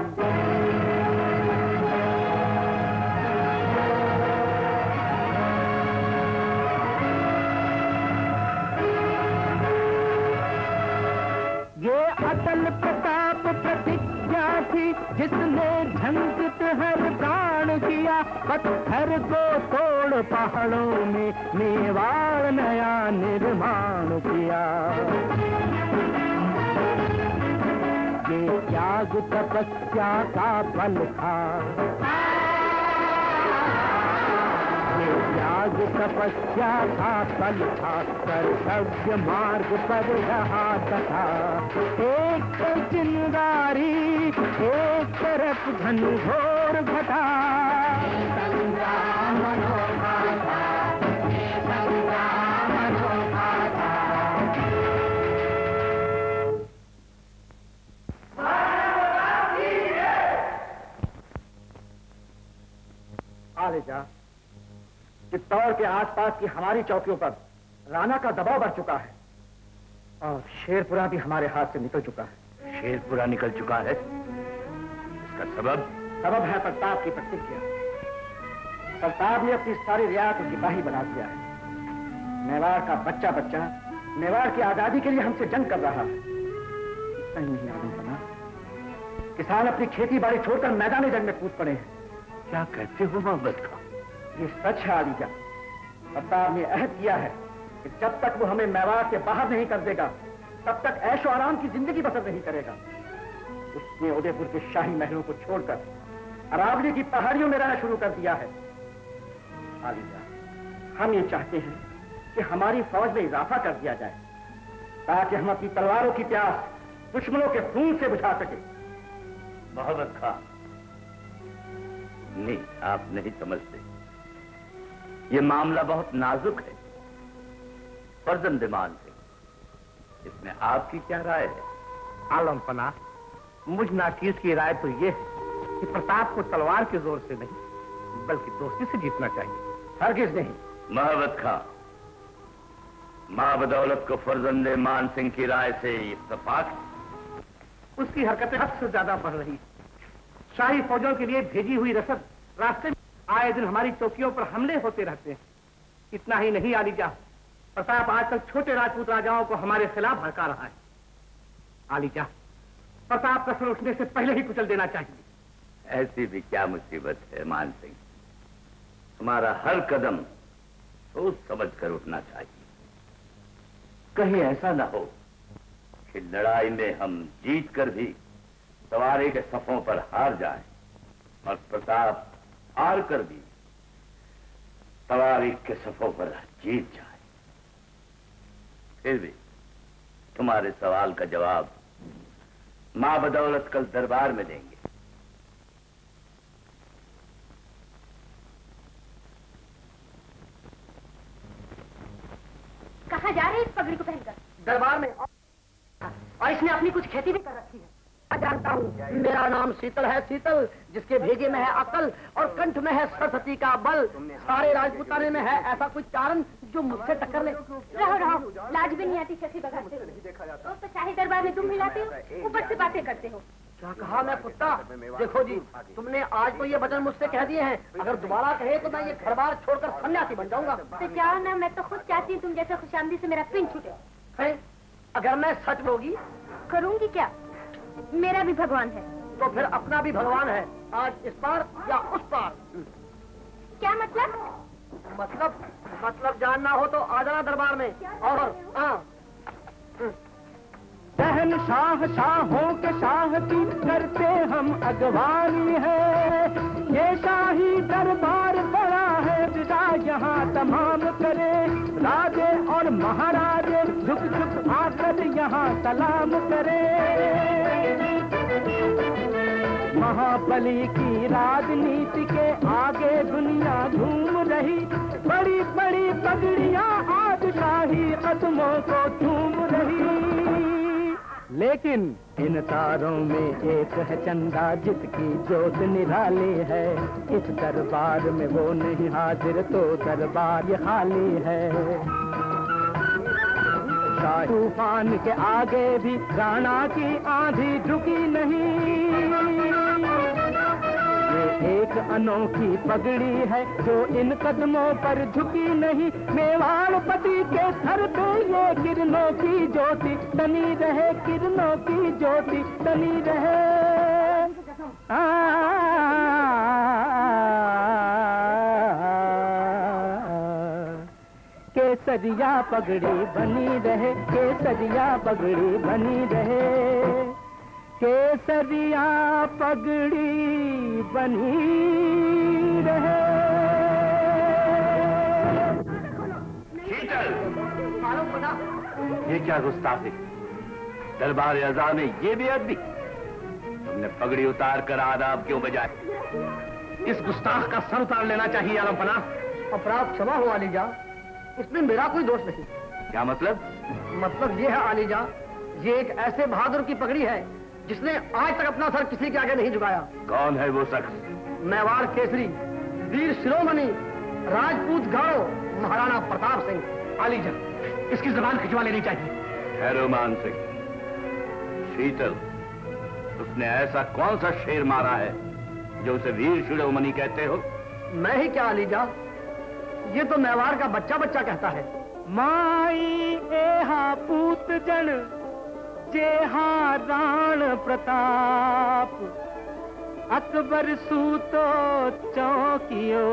ये अटल प्रताप प्रतिज्ञा थी जिसने झंझट हर प्राण किया, पत्थर को तोड़ पहाड़ों में मेवाड़ नया निर्माण किया। ये त्याग तपस्या का फल था, ये त्याग तपस्या का फल था, कर्तव्य मार्ग पर रहा तथा। एक चिंगारी एक तरफ घनघोर घटा, संग्राम अनोखा था, संग्राम अनोखा था। आ ले जा, चित्तौड़ के आसपास की हमारी चौकियों पर राणा का दबाव बढ़ चुका है और शेरपुरा भी हमारे हाथ से निकल चुका है। शेरपुरा निकल चुका है, इसका सबब? सबब है प्रताप की प्रतिज्ञा। प्रताप ने अपनी सारी रियासत को सिपाही बना दिया है। मेवाड़ का बच्चा बच्चा मेवाड़ की आजादी के लिए हमसे जंग कर रहा है। इतना ही नहीं आनंद बना, किसान अपनी खेती बाड़ी छोड़कर मैदानी जंग में कूद पड़े हैं। क्या कहते हो मोहम्मद खां? ये सच है आलीजा। प्रताप ने अहद किया है कि जब तक वो हमें मेवाड़ से बाहर नहीं कर देगा तब तक ऐशो आराम की जिंदगी बसर नहीं करेगा। उसने उदयपुर के शाही महलों को छोड़कर अरावली की पहाड़ियों में रहना शुरू कर दिया है। आलीजा, हम ये चाहते हैं कि हमारी फौज में इजाफा कर दिया जाए ताकि हम अपनी तलवारों की प्यास दुश्मनों के खून से बुझा सके। मोहम्मद खां, नहीं, आप नहीं समझते। ये मामला बहुत नाजुक है, फर्जंद-ए-मान है। इसमें आपकी क्या राय है? आलम पना, मुझ नाचीज की राय तो ये है कि प्रताप को तलवार के जोर से नहीं बल्कि दोस्ती से जीतना चाहिए। हरगिज नहीं। मोहम्मद खां, मां बदौलत को फर्जंद-ए-मान सिंह की राय से इत्तेफाक? उसकी हरकतें हद से ज्यादा बढ़ रही। शाही फौजों के लिए भेजी हुई रसद रास्ते में आए दिन हमारी चौकियों पर हमले होते रहते हैं। इतना ही नहीं आलीजा, प्रताप आजकल छोटे राजपूत राजाओं को हमारे खिलाफ भड़का रहा है। आलीजा, प्रताप का सर उठने से पहले ही कुचल देना चाहिए। ऐसी भी क्या मुसीबत है मान सिंह, हमारा हर कदम सोच समझ कर उठना चाहिए। कहीं ऐसा ना हो कि लड़ाई में हम जीत कर भी सवारी के सफों पर हार जाएं और प्रताप हार कर भी सवारी के सफों पर जीत जाए। फिर भी तुम्हारे सवाल का जवाब मां बदौलत कल दरबार में देंगे। कहाँ जा रहे हैं इस पगड़ी को पहनकर? दरबार में। और इसने अपनी कुछ खेती भी कर रखी है। जानता हूँ, मेरा नाम शीतल है, शीतल जिसके भेजे में है अकल और कंठ में है सरस्वती का बल। सारे राजपुताने में है ऐसा कुछ कारण जो मुझसे टक्कर ले। रहो रहो, लाज भी नहीं आती कैसी बगाते हो। तो शाही दरबार में तुम मिलाते हो, ऊपर से बातें करते हो। क्या कहा मैं कुत्ता? देखो जी, तुमने आज तो ये वचन मुझसे कह दिए हैं, अगर दोबारा कहे तो मैं ये घर बार छोड़कर सन्यासी बन जाऊंगा। तो जाओ ना, मैं तो खुद चाहती हूँ तुम जैसे खुशामदी से मेरा पिन छूटे। अगर मैं सच बोगी? करूंगी क्या, मेरा भी भगवान है। तो फिर अपना भी भगवान है, आज इस पार या उस पार। क्या मतलब? मतलब मतलब जानना हो तो आ जाना दरबार में। और हाँ, जय शहंशाह शाहों के शाह की करते हम अगवानी है। ये शाही दरबार बड़ा है विदा यहाँ तमाम करे, राजे और महाराजे झुक झुक आकर यहाँ सलाम करे। महाबली की राजनीति के आगे दुनिया घूम रही, बड़ी बड़ी पगड़ियां आज शाही कदमों को चूम रही। लेकिन इन तारों में एक है चंदा जिसकी जोत निराली है, इस दरबार में वो नहीं हाजिर तो दरबार ये खाली है। तूफान के आगे भी राणा की आंधी झुकी नहीं, ये एक अनोखी पगड़ी है जो इन कदमों पर झुकी नहीं। मेवाड़पति के सर पे ये किरणों की ज्योति तनी रहे, किरणों की ज्योति तनी रहे। आ, केसरिया पगड़ी बनी रहे, केसरिया पगड़ी बनी रहे, केसरिया पगड़ी बनी रहे। शीतल, ये क्या गुस्ताखी, दरबार अज़ा में ये भी आदमी, तुमने पगड़ी उतार कर आदाब क्यों बजाए? इस गुस्ताख का सर उतार लेना चाहिए आलम पना। अपराध क्षमा हो आलीजा, इसमें मेरा कोई दोष नहीं। क्या मतलब? मतलब ये है आलीजा, ये एक ऐसे बहादुर की पगड़ी है जिसने आज तक अपना सर किसी के आगे नहीं झुकाया। कौन है वो शख्स? मेवाड़ केसरी, वीर शिरोमणि, राजपूत गाड़ो, महाराणा प्रताप सिंह। आलीजा, इसकी जबान खिंचवा लेनी चाहिए। ठहरो मान सिंह। शीतल, उसने ऐसा कौन सा शेर मारा है जो उसे वीर शिरोमणि कहते हो? मैं ही क्या आलीजा, ये तो मेवाड़ का बच्चा बच्चा कहता है। माई एहा पूत जन जेहा राण प्रताप, अकबर सूतो चौकियो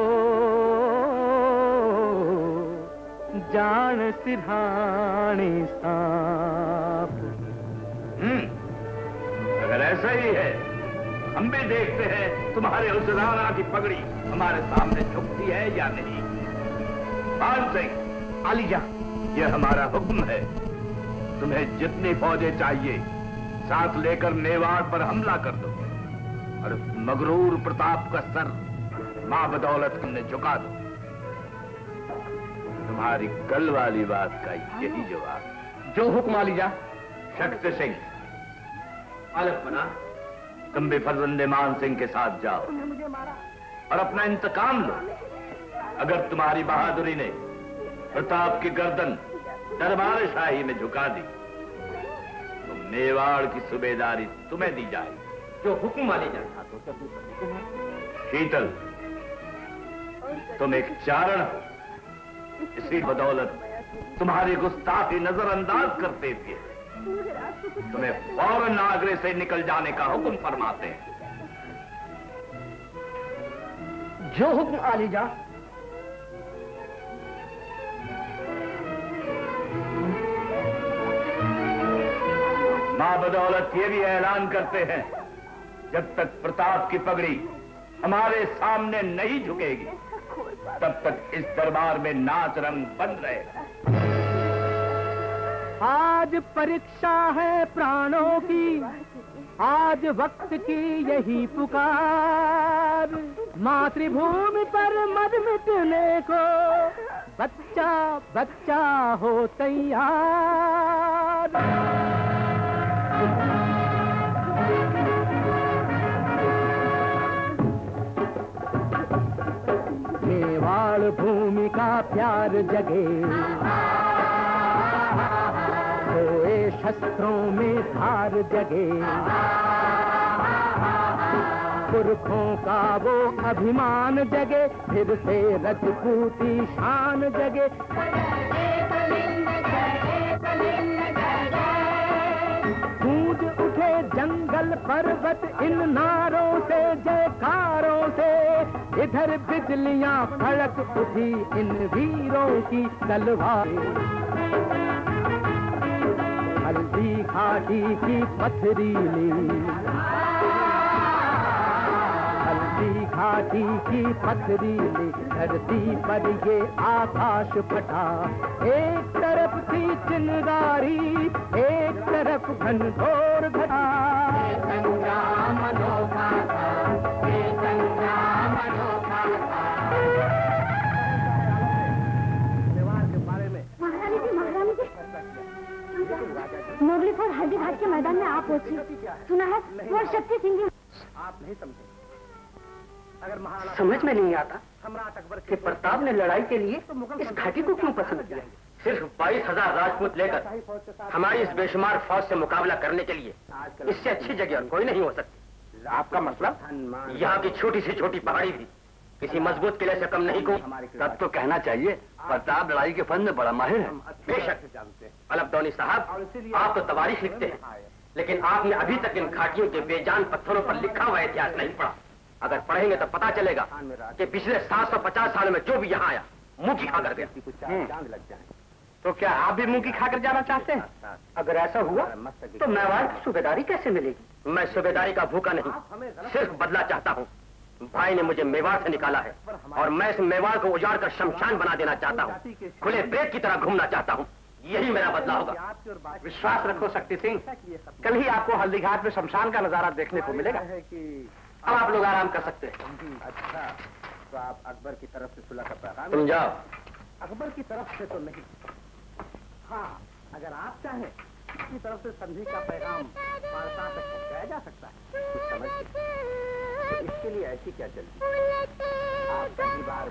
जान सिरहाने सांप। हम्म, अगर ऐसा ही है हम भी देखते हैं तुम्हारे उस राणा की पगड़ी हमारे सामने झुकती है या नहीं। मान सिंह, आलीजा, यह हमारा हुक्म है, तुम्हें जितनी फौजें चाहिए साथ लेकर मेवाड़ पर हमला कर दो और उस मगरूर प्रताप का सर मां बदौलत हमने झुका दो। तुम्हारी कल वाली बात का यही जवाब। जो हुक्म आलीजा। शख्स सिंह, आलम बना, तुम भी फर्जंदे मान सिंह के साथ जाओ और अपना इंतकाम लो। अगर तुम्हारी बहादुरी ने प्रताप की गर्दन दरबार शाही में झुका दी तो मेवाड़ की सूबेदारी तुम्हें दी जाएगी। जो हुक्म मानी जाता तो शीतल, तुम एक चारण हो, इसी बदौलत तुम्हारी गुस्ताखी नजरअंदाज करते थे तुम्हें फौरन आगरे से निकल जाने का हुक्म फरमाते हैं। जो हुक्म आलीजा। मां बदौलत ये भी ऐलान करते हैं, जब तक प्रताप की पगड़ी हमारे सामने नहीं झुकेगी तब तक इस दरबार में नाच रंग बंद रहेगा। आज परीक्षा है प्राणों की, आज वक्त की यही पुकार, मातृभूमि पर मर मिटने को बच्चा बच्चा हो तैयार। मेवाड़ भूमि का प्यार जगे, सोए शस्त्रों में धार जगे, पुरखों का वो अभिमान जगे, फिर से रजपूती शान जगे। गूंज उठे जंगल पर्वत इन नारों से, जयकारों से, इधर बिजलियां फड़क उठी इन वीरों की तलवार। हल्दी हल्दी घाटी की पथरीली, हल्दी घाटी की पथरीली धरती पर ये आकाश फटा। एक तरफ थी चिंगारी, एक तरफ घनघोर घटा। ये संग्राम अनोखा था, ये संग्राम अनोखा था। महारानी जी, महारानी जी, मुगली फौज हल्दी घाट के मैदान में आप पहुंची। सुना है वो शक्ति सिंह जी। आप नहीं समझे। अगर महाराणा समझ में नहीं आता सम्राट अकबर कि प्रताप ने लड़ाई के लिए इस घाटी को क्यों पसंद किया। सिर्फ बाईस हजार राजपूत लेकर हमारी इस बेशुमार फौज से मुकाबला करने के लिए इससे अच्छी जगह और कोई नहीं हो सकती। आपका मतलब यहाँ की छोटी सी छोटी पहाड़ी भी किसी मजबूत किले से कम नहीं को। तब तो कहना चाहिए प्रताप लड़ाई के फन में बड़ा माहिर है। बेशक अलबदौनी साहब, आप तो तवारीख लिखते हैं, लेकिन आपने अभी तक इन घाटियों के बेजान पत्थरों पर लिखा हुआ इतिहास नहीं पढ़ा। अगर पढ़ेंगे तो पता चलेगा कि पिछले सात सौ पचास साल में जो भी यहाँ आया मुंह की खाकर गया। तो क्या आप भी मुंह की खाकर जाना चाहते हैं? अगर ऐसा हुआ तो मेवाड़ की सूबेदारी कैसे मिलेगी। मैं सूबेदारी का भूखा नहीं, सिर्फ बदला चाहता हूँ। भाई ने मुझे मेवाड़ से निकाला है और मैं इस मेवाड़ को उजाड़ कर शमशान बना देना चाहता हूँ। खुले प्रेत की तरह घूमना चाहता हूँ। यही मेरा बदला होगा। विश्वास रखो शक्ति सिंह, कल ही आपको हल्दी घाट में शमशान का नजारा देखने को मिलेगा। अब आप लोग आराम कर सकते हैं। अच्छा, तो आप अकबर की तरफ से सुलह का पैगाम। तुम जाओ। अकबर की तरफ से तो नहीं, हाँ अगर आप चाहें इसकी तरफ से संधि का पैगाम वार्ता तक पहुंचाया जा सकता है। कुछ समझते तो इसके लिए ऐसी क्या जल्दी। आप पहली बार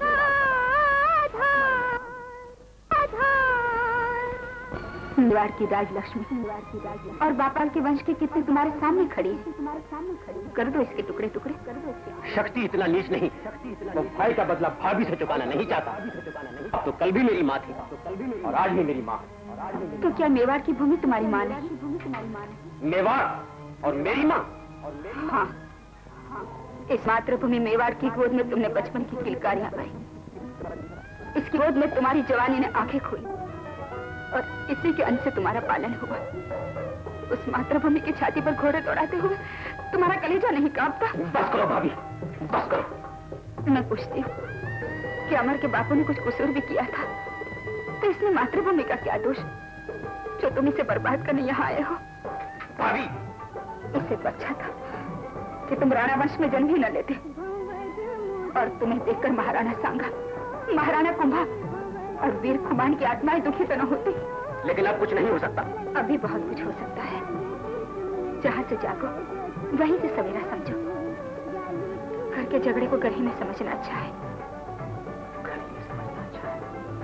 मेवाड़ की राजलक्ष्मी और बापाल के वंश की कितने तुम्हारे सामने खड़ी है। तुम्हारे सामने खड़ी कर दो इसके टुकड़े टुकड़े कर दो इसके। शक्ति इतना नीच नहीं, तो भाई का बदला भाभी से चुकाना नहीं चाहता। अब तो कल भी मेरी माँ थी और आज भी मेरी माँ। तो क्या मेवाड़ की भूमि तुम्हारी माँ है? मेवाड़ और मेरी माँ? हाँ, इस मातृभूमि मेवाड़ की गोद में तुमने बचपन की किलकारियां भरी। इसकी गोद में तुम्हारी जवानी ने आंखें खोली और इसी के अंत से तुम्हारा पालन हुआ। उस मातृभूमि की छाती पर घोड़े दौड़ाते हुए तुम्हारा कलेजा नहीं कांपता? बस करो भाभी, बस करो। मैं पूछती हूँ कि अमर के बापू ने कुछ कसूर भी किया था तो इसमें मातृभूमि का क्या दोष जो तुम इसे बर्बाद करने यहाँ आए हो? भाभी, इससे तो अच्छा था कि तुम राणा वंश में जन्म ही न लेते और तुम्हें देखकर महाराणा सांगा, महाराणा कुंभा और वीर कुमार की आत्माएं दुखी तो न होती। लेकिन अब कुछ नहीं हो सकता। अभी बहुत कुछ हो सकता है। जहाँ से जागो वहीं से सवेरा समझो। घर के झगड़े को घर ही में समझना अच्छा है। घर ही में समझना अच्छा है।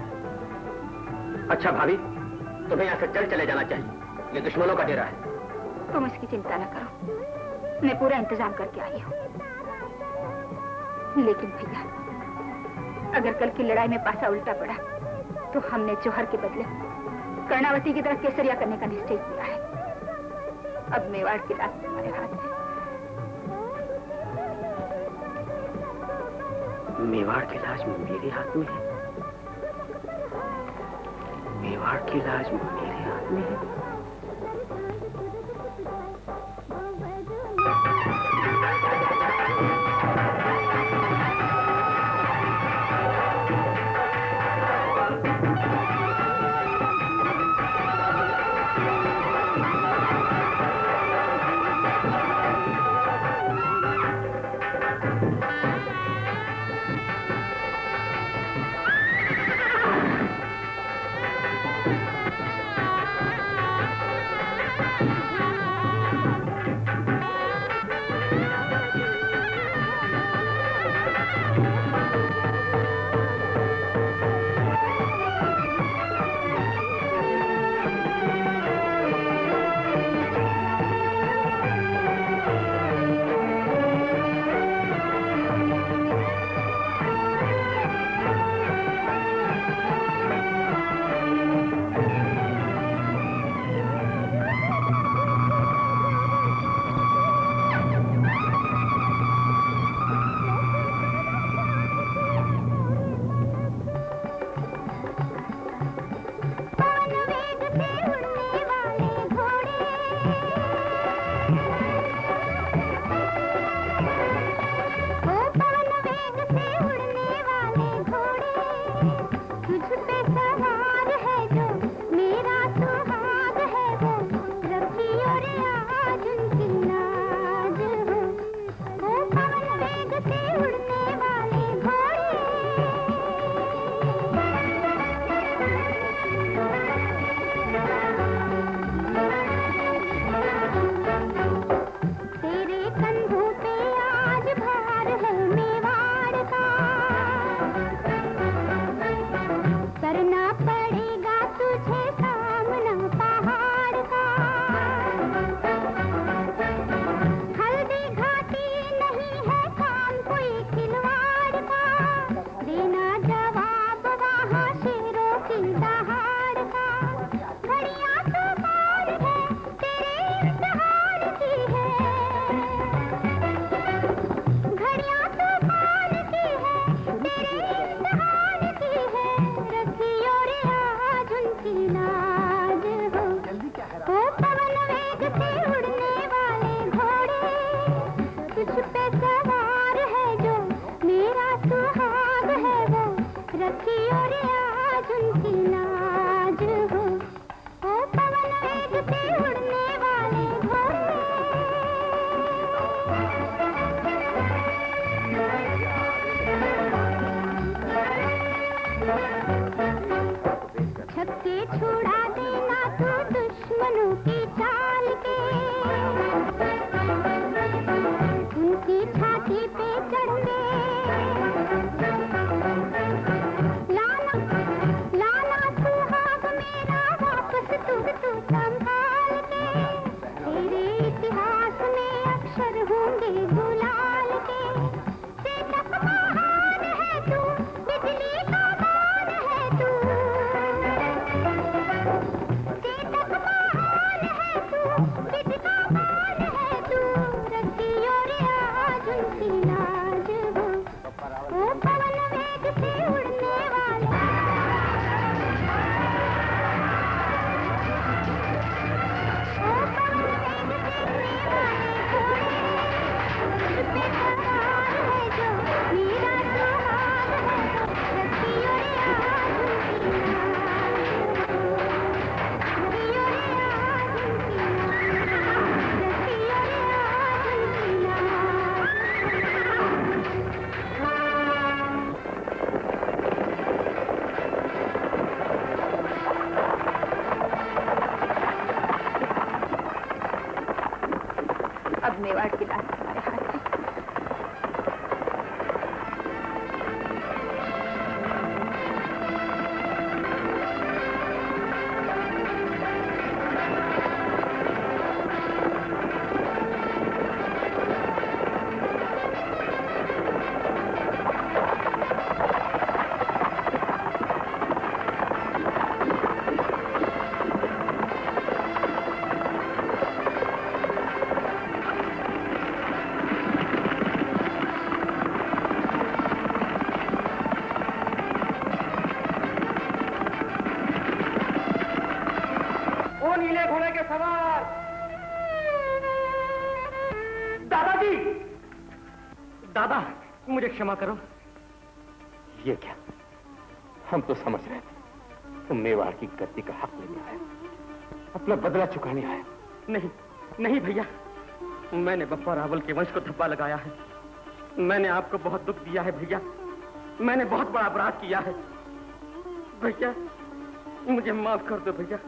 अच्छा भाभी, तुम्हें यहाँ से जल्द चले जाना चाहिए। ये दुश्मनों का डेरा है। तुम इसकी चिंता न करो, मैं पूरा इंतजाम करके आई हूँ। लेकिन भैया, अगर कल की लड़ाई में पासा उल्टा पड़ा तो हमने जौहर के बदले कर्णावती की तरफ केसरिया करने का निश्चय किया है। अब मेवाड़ की लाश तुम्हारे हाथ में। मेवाड़ की लाश मेरे हाथ में है। मेवाड़ की लाश मेरे हाथ में है। इम्तिहान की है, रखियो रे आज उनकी लाज हो। ओ पवन वेग से उड़ने वाले घोड़े, तुझ पे सवार है जो मेरा सुहाग है वो, रखियो रे आज उनकी लाज हो। ओ पवन वेग से उड़ने वाले घोड़े। छक्के छुड़ा देना तू दुश्मनों की चाल के, उनकी छाती पे चढ़ के लाना लाना सुहाग मेरा वापस तू तू संभाल के। तेरे इतिहास में अक्षर होंगे गुलाल के। चेतक महान है तू, बिजली का बाण है तू। चेतक महान है तू, बिजली का बाण है तू। रखियो रे आज उनकी लाज हो। ओ पवन वेग से उड़ने वाले। ओ पवन वेग से उड़ने वाले घोड़े, तुझ पे सवार है जो मेरा सुहाग है। रखियो रे आज उनकी लाज हो। रखियो रे आज उनकी लाज। रखियो रे आज उनकी लाज। अब मेवाड़ की लाश हमारे हाथ है। ओ नीले घोड़े के सवार दादाजी, दादा मुझे क्षमा करो। ये क्या, हम तो समझ रहे थे तुम मेवाड़ की गद्दी का हक लेने आए, अपना बदला चुकाने आए। नहीं नहीं भैया, मैंने बप्पा रावल के वंश को धब्बा लगाया है। मैंने आपको बहुत दुख दिया है भैया, मैंने बहुत बड़ा अपराध किया है भैया, मुझे माफ कर दो भैया।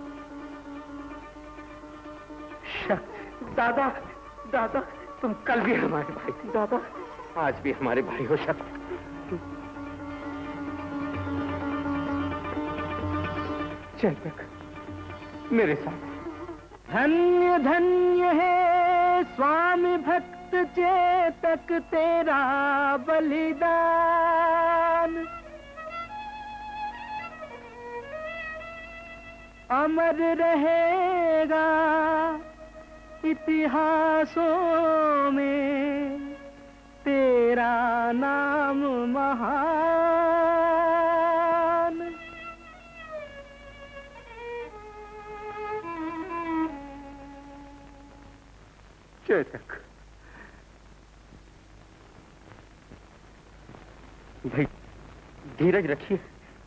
दादा दादा तुम कल भी हमारे भाई थे दादा, आज भी हमारे भाई हो शक। चल तक मेरे साथ। धन्य धन्य है स्वामी भक्त चेतक तेरा बलिदान, अमर रहेगा इतिहासों में तेरा नाम महान। चेतक भाई धीरज रखिए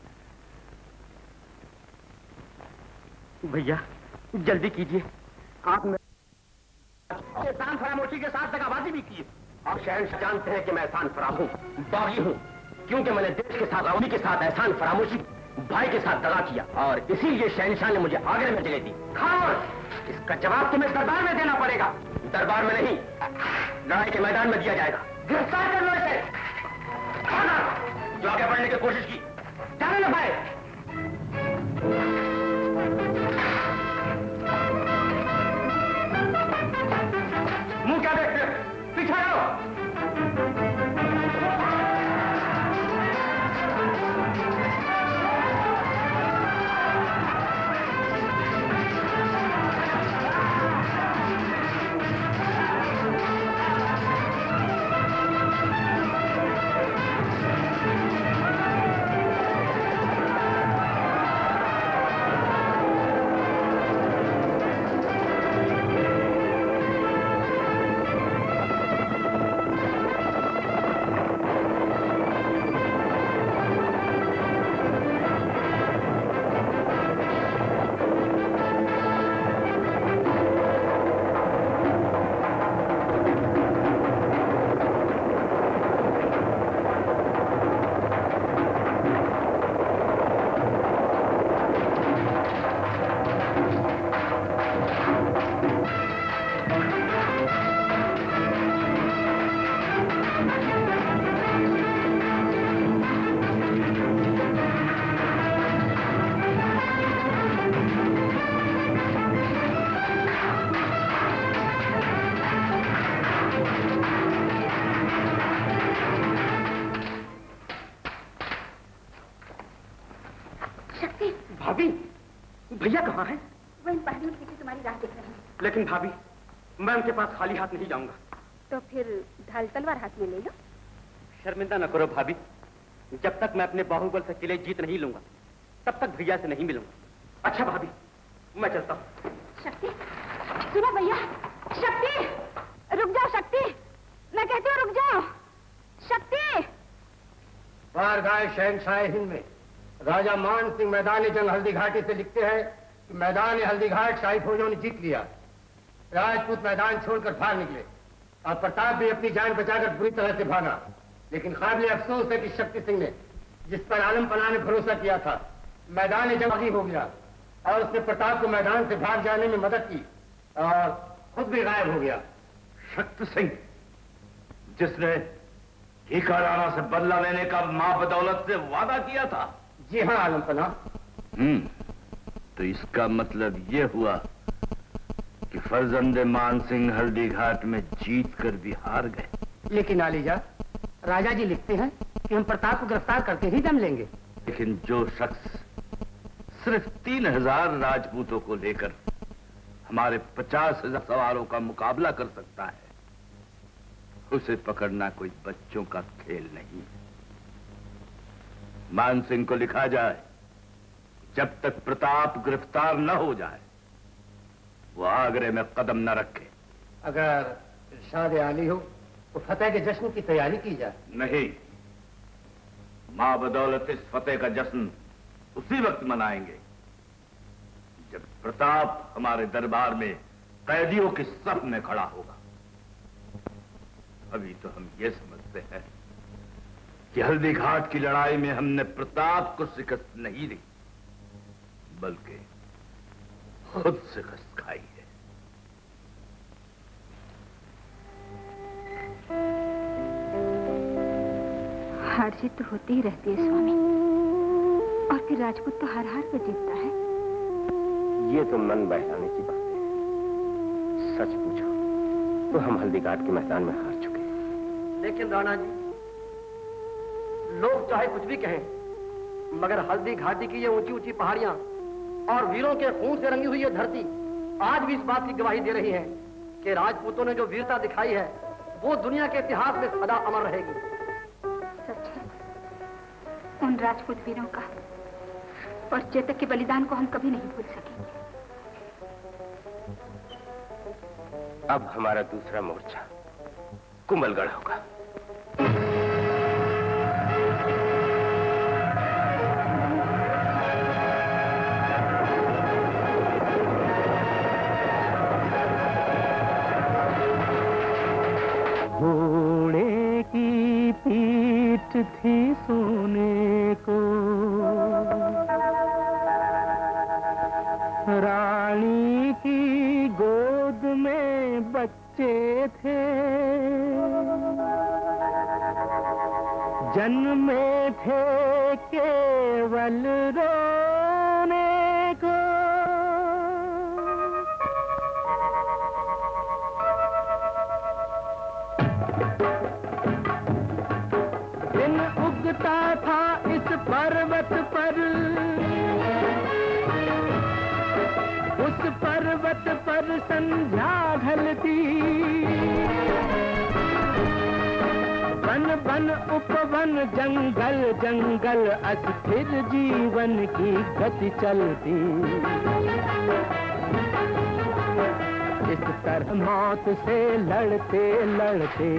भैया, जल्दी कीजिए। आप एहसान फरामोशी के साथ दगाबाजी भी की। आप शहंशाह जानते हैं कि मैं एहसान फराम हूँ, बागी हूँ, क्योंकि मैंने देश के साथ अवनी के साथ एहसान फरामोशी भाई के साथ दगा किया, और इसीलिए शहंशाह ने मुझे आगरे में जगह दी। खामोश, इसका जवाब तुम्हें दरबार में देना पड़ेगा। दरबार में नहीं, लड़ाई के मैदान में दिया जाएगा। गिरफ्तार कर लो इसे। जो आगे बढ़ने की कोशिश की, जाने ना भाई। मुंह क्या देखते हो? पीछे आओ। शक्ति। भाभी, भैया कहाँ हैं? वो इन पहाड़ियों के पीछे तुम्हारी राह देख रहे हैं। लेकिन भाभी, मैं उनके पास खाली हाथ नहीं जाऊंगा। तो फिर ढाल तलवार हाथ में ले लो। शर्मिंदा न करो भाभी, जब तक मैं अपने बाहुबल से किले जीत नहीं लूंगा तब तक भैया से नहीं मिलूंगा। अच्छा भाभी, मैं चलता हूँ। शक्ति, सुनो भैया। शक्ति, रुक जाओ शक्ति, मैं कहती हूँ रुक जाओ। शक्ति। बारगाह शहंशाह हिंद में राजा मान सिंह मैदान जंग हल्दी घाटी से लिखते हैं कि मैदान हल्दी घाट शाही फौजों ने जीत लिया। राजपूत मैदान छोड़कर भाग निकले और प्रताप भी अपनी जान बचाकर बुरी तरह से भागा। लेकिन काबिल अफसोस है कि शक्ति सिंह ने, जिस पर आलम पना ने भरोसा किया था, मैदान जंग हो गया और उसने प्रताप को मैदान से भाग जाने में मदद की और खुद भी गायब हो गया। शक्ति सिंह, जिसने ठीका राणा से बदला लेने का मां बदौलत से वादा किया था। जी हाँ आलम पना। हम्म, तो इसका मतलब यह हुआ कि फर्जंदे मान सिंह हल्दी घाट में जीत कर भी हार गए। लेकिन आलीजा, राजा जी लिखते हैं कि हम प्रताप को गिरफ्तार करके ही दम लेंगे। लेकिन जो शख्स सिर्फ तीन हजार राजपूतों को लेकर हमारे पचास हजार सवारों का मुकाबला कर सकता है, उसे पकड़ना कोई बच्चों का खेल नहीं। मान सिंह को लिखा जाए, जब तक प्रताप गिरफ्तार न हो जाए वो आगरे में कदम न रखे। अगर इरशाद आली हो तो फतेह के जश्न की तैयारी की जाए। नहीं, मां बदौलत इस फतेह का जश्न उसी वक्त मनाएंगे जब प्रताप हमारे दरबार में कैदियों की सफ में खड़ा होगा। अभी तो हम ये समझते हैं कि हल्दी घाट की लड़ाई में हमने प्रताप को शिकस्त नहीं दी, बल्कि खुद शिकस्त खाई है। हार जीत तो होती ही रहती है स्वामी, और फिर राजपूत तो हार हार कर जीतता है। ये तो मन बहलाने की बात है। सच पूछो तो हम हल्दी घाट के मैदान में हार चुके हैं। लेकिन राणा जी, लोग चाहे कुछ भी कहें, मगर हल्दी घाटी की ये ऊंची ऊंची पहाड़ियां और वीरों के खून से रंगी हुई ये धरती आज भी इस बात की गवाही दे रही है कि राजपूतों ने जो वीरता दिखाई है वो दुनिया के इतिहास में सदा अमर रहेगी। सच है, उन राजपूत वीरों का और चेतक के बलिदान को हम कभी नहीं भूल सकेंगे। अब हमारा दूसरा मोर्चा कुंभलगढ़ होगा। घोड़े की पीठ थी सोने को, रानी की गोद में बच्चे थे, जन्मे थे केवल रोने को। दिन उगता था इस पर्वत पर, उस पर्वत पर संध्या ढलती, वन वन उपवन जंगल जंगल अस्थिर जीवन की गति चलती। इस तरह मौत से लड़ते लड़ते,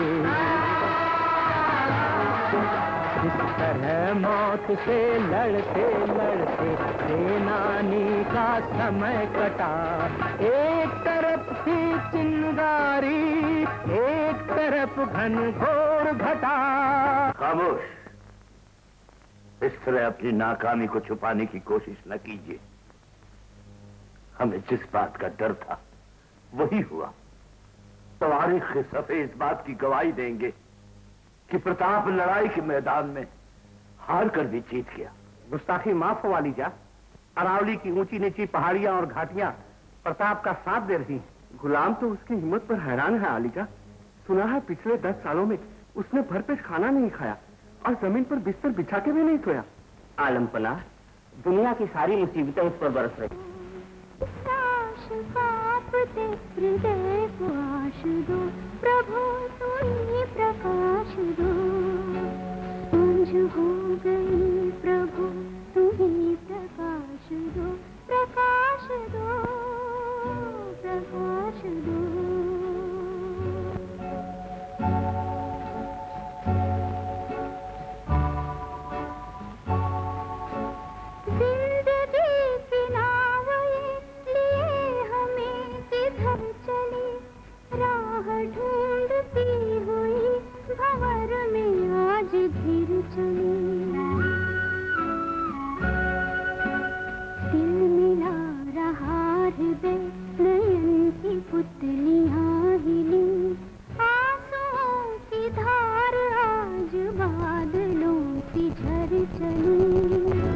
इस तरह मौत से लड़ते लड़ते सेनानी का समय कटा। एक तरफ थी चिंगारी, एक तरफ घनघोर घटा। खामोश, इस तरह अपनी नाकामी को छुपाने की कोशिश न कीजिए। हमें जिस बात का डर था वही हुआ। तारीख के सफ़े इस बात की गवाही देंगे कि प्रताप लड़ाई के मैदान में हार कर भी जीत गया। गुस्ताखी माफ हो आलीजा। अरावली की ऊंची नीची पहाड़ियां और घाटियां प्रताप का साथ दे रही हैं। गुलाम तो उसकी हिम्मत पर हैरान है आलीजा। सुना है पिछले दस सालों में उसने भरपेट खाना नहीं खाया और जमीन पर बिस्तर बिछा के भी नहीं सोया। आलम पना, दुनिया की सारी मुसीबतें उस पर बरस रही। हृदय को आश दो प्रभु, तुम्हें प्रकाश दो। मंझ हो गई प्रभु, तुम्हें प्रकाश दो, प्रकाश दो, प्रकाश दो। ढूंढती हुई भंवर में आज धीर चली। दिल मिला रहा हृदय, नयन की पुतलियां हिली। आंसुओं की धार आज बादलों की झर चली।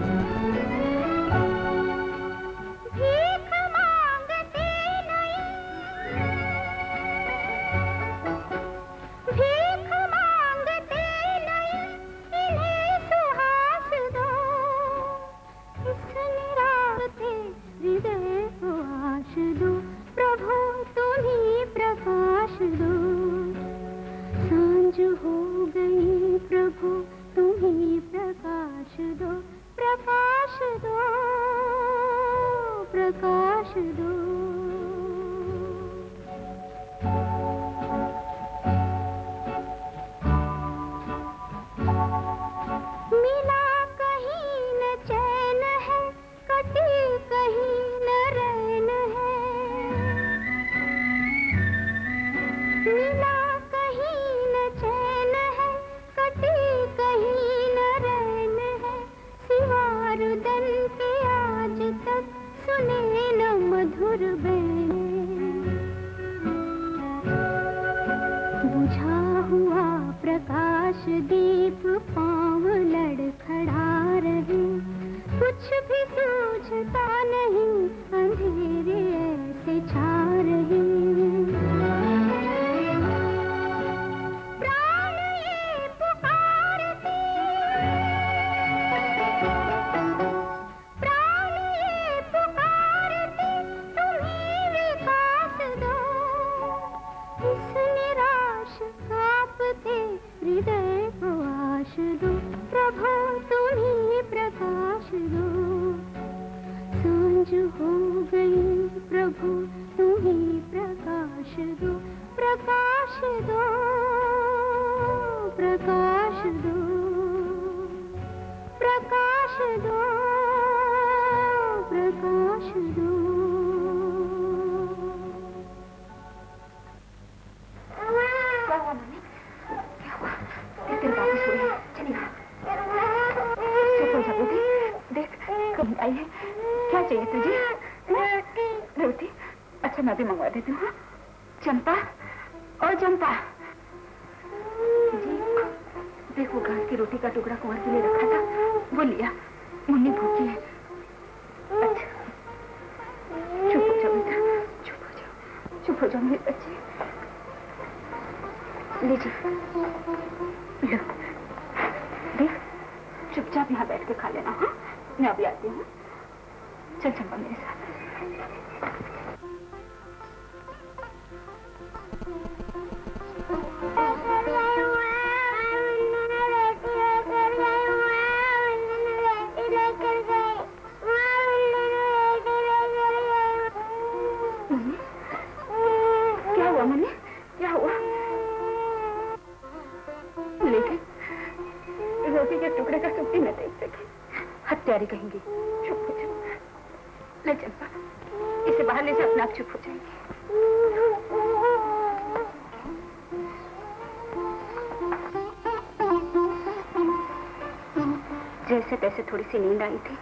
जैसे तैसे थोड़ी सी नींद आई थी,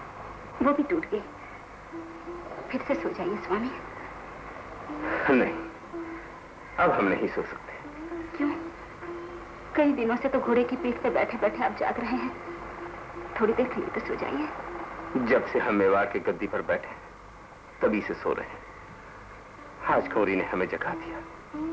वो भी टूट गई। फिर से सो जाइए स्वामी। नहीं, अब हम नहीं सो सकते। क्यों? कई दिनों से तो घोड़े की पीठ पे बैठे बैठे आप जाग रहे हैं। थोड़ी देर के लिए तो सो जाइए। जब से हम मेवाड़ की गद्दी पर बैठे तभी से सो रहे हैं। आज गौरी ने हमें जगा दिया।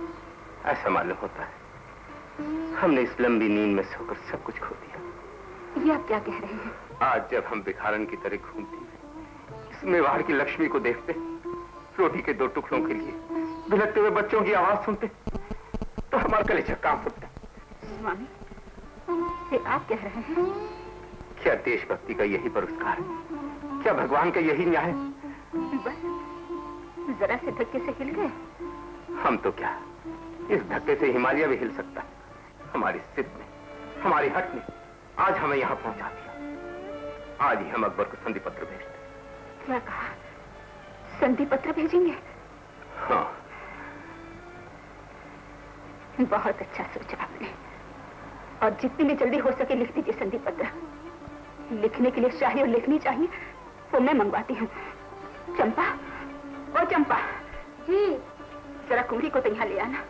ऐसा मालूम होता है हमने इस लंबी नींद में सोकर सब कुछ खो दिया। ये आप क्या कह रहे हैं? आज जब हम भिखारन की तरह घूमती इस मेवाड़ की लक्ष्मी को देखते, रोटी के दो टुकड़ों के लिए बिलखते हुए बच्चों की आवाज सुनते, तो हमारा कलेजा कांप उठता। स्वामी, ये आप कह रहे हैं? क्या देशभक्ति का यही पुरस्कार है? क्या भगवान का यही न्याय है? बस जरा से धक्के से हिल गए। हम तो क्या, इस धक्के से हिमालय भी हिल सकता। हमारी सिद्ध ने, हमारी हट ने आज हमें यहाँ पहुंचा दिया। आज ही हम अकबर को संधि पत्र भेजते। क्या कहा? संधि पत्र भेजेंगे? हाँ। बहुत अच्छा सोचा आपने। और जितनी भी जल्दी हो सके लिख दीजिए संधि पत्र। लिखने के लिए शाही और लिखनी चाहिए, वो मैं मंगवाती हूँ। चंपा, ओ चंपा जी, जरा कुमरी को तो यहाँ ले आना।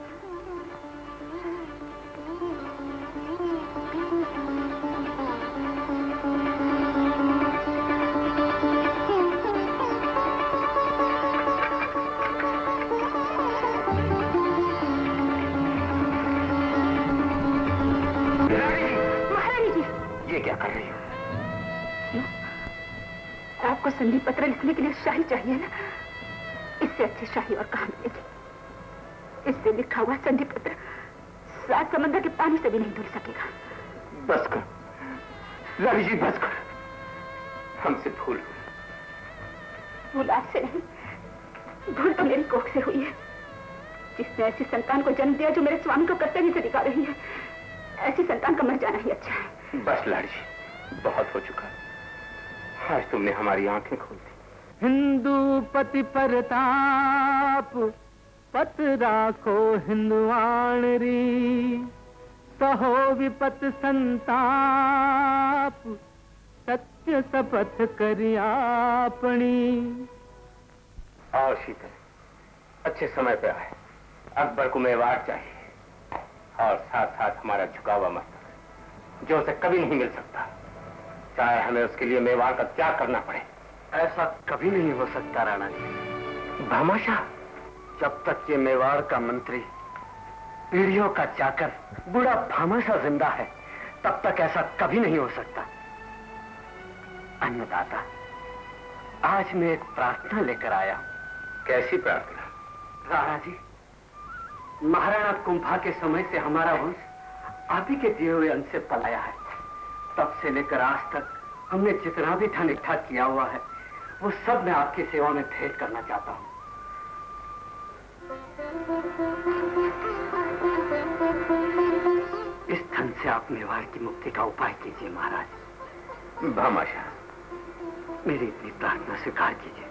आपको संधि पत्र लिखने के लिए शाही चाहिए ना? इससे अच्छी शाही और कहाँ मिलेगी? इससे लिखा हुआ संधि पत्र सात समंदर के पानी से भी नहीं धुल सकेगा। बस कर रानी जी, बस कर। हमसे भूल हुई। भूल आपसे नहीं, भूल तो मेरी कोख से हुई है, जिसने ऐसी संतान को जन्म दिया जो मेरे स्वामी को कर्तव्य से दिखा रही है। ऐसी संतान का मर जाना ही अच्छा है। बस लाड़ी जी, बहुत हो चुका। आज तुमने हमारी आंखें खोल दी। हिंदू पति परताप, पत राखो हिंदुआण री, सहो विपत संताप, सत्य शपथ करी आपनी। और शीतल, अच्छे समय पे आए। अकबर को मेवाड़ चाहिए और साथ साथ हमारा झुका हुआ मस्तक, जो उसे कभी नहीं मिल सकता, चाहे हमें उसके लिए मेवाड़ का त्याग करना पड़े। ऐसा कभी नहीं हो सकता राणा जी। भामाशाह, जब तक ये मेवाड़ का मंत्री, पीढ़ियों का चाकर, बूढ़ा भामाशाह जिंदा है, तब तक ऐसा कभी नहीं हो सकता। अन्नदाता, आज मैं एक प्रार्थना लेकर आया हूं। कैसी प्रार्थना? राणा जी, महाराणा कुंभा के समय से हमारा वंश आप ही के दिए हुए अन्न से पलाया है। तब से लेकर आज तक हमने जितना भी धन इकट्ठा किया हुआ है, वो सब मैं आपकी सेवा में भेंट करना चाहता हूं। इस धन से आप मेवाड़ की मुक्ति का उपाय कीजिए महाराज। भामाशाह, मेरी इतनी प्रार्थना स्वीकार कीजिए।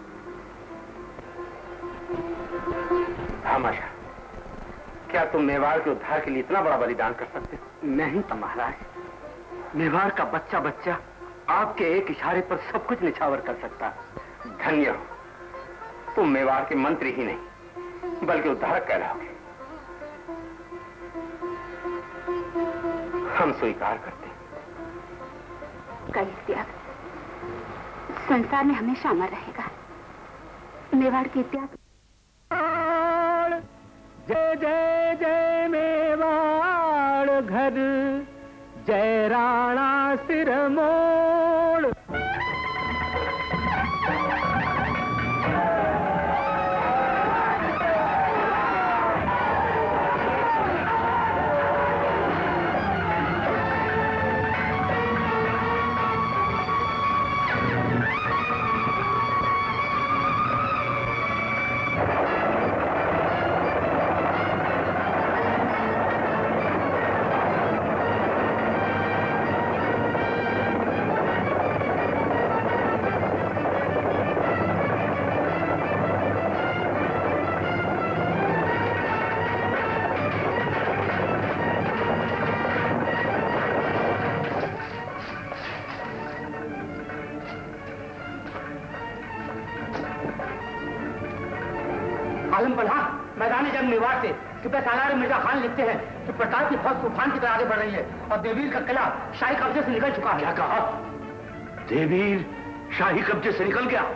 भामाशाह, क्या तुम मेवाड़ के उद्धार के लिए इतना बड़ा बलिदान कर सकते हो? नहीं तो महाराज, मेवाड़ का बच्चा बच्चा आपके एक इशारे पर सब कुछ निछावर कर सकता है। धन्य हो, तुम मेवाड़ के मंत्री ही नहीं बल्कि उद्धारक कहलाओगे। हम स्वीकार करते हैं। कई त्याग संसार में हमेशा अमर रहेगा। मेवाड़ के त्याग। जय जय जय मेवाड़ घर, जय राणा सिरमोड़। मेवाड़ से सुबह सालार मिर्जा खान लिखते हैं कि प्रताप की फौज तूफान की तरह आगे बढ़ रही है और देवीर का किला शाही कब्जे से निकल चुका है। क्या कहा? देवीर शाही कब्जे से निकल गया?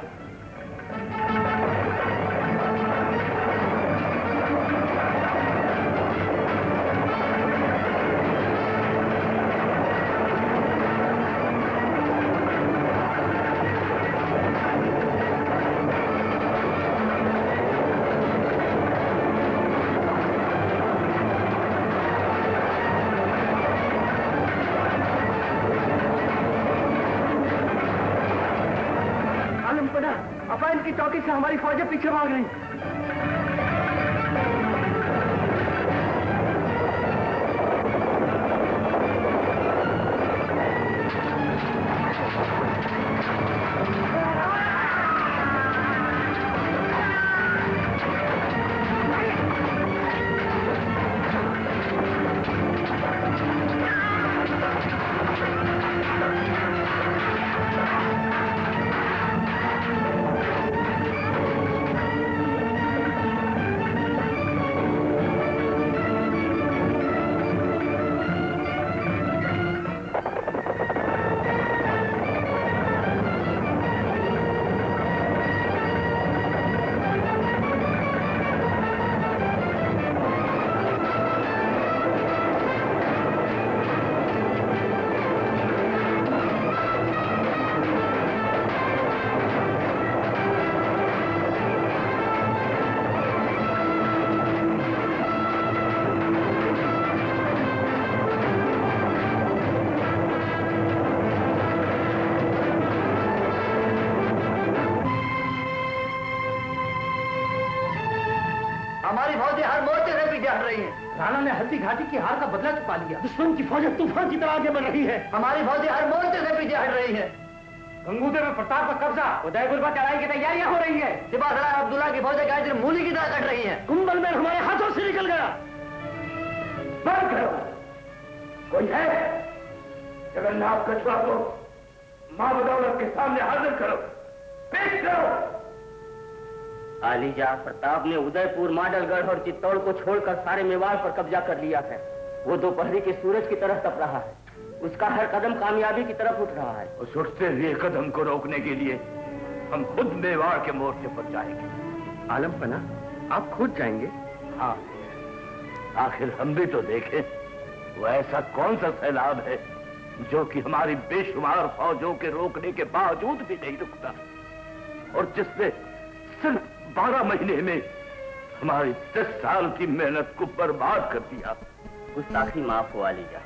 पड़ा, अफाइन की चौकी से हमारी फौजें पीछे भाग रही। राणा ने हल्दी घाटी की हार का बदला चुका लिया। दुश्मन की फौजें तूफान की तरह आगे बढ़ रही है। हमारी फौजें हर मोर्चे से पीछे हट रही है। गंगूदर में प्रताप का कब्जा, उदयपुर पर चढ़ाई की तैयारियां हो रही है। सिपाही अब्दुल्ला की फौजें गायत्री मूली की तरह कट रही हैं। कुंभल में हमारे हाथों से निकल गया। बंद करो। कोई है? जगन्नाथ कछुआ को मां बदौलत के सामने हाजिर करो, पेश करो। आलीजा प्रताप ने उदयपुर, माडलगढ़ और चित्तौड़ को छोड़कर सारे मेवाड़ पर कब्जा कर लिया है। वो दोपहरी के सूरज की तरफ तप रहा है। उसका हर कदम कामयाबी की तरफ उठ रहा है। उस उठते हुए कदम को रोकने के लिए हम खुद मेवाड़ के मोर्चे पर जाएंगे। आलम पना, आप खुद जाएंगे? हाँ, आखिर हम भी तो देखें वो ऐसा कौन सा सैलाब है जो कि हमारी बेशुमार फौजों के रोकने के बावजूद भी नहीं रुकता, और जिसने सिर्फ बारह महीने में हमारी दस साल की मेहनत को बर्बाद कर दिया। गुस्ताखी माफ हो आलीजा।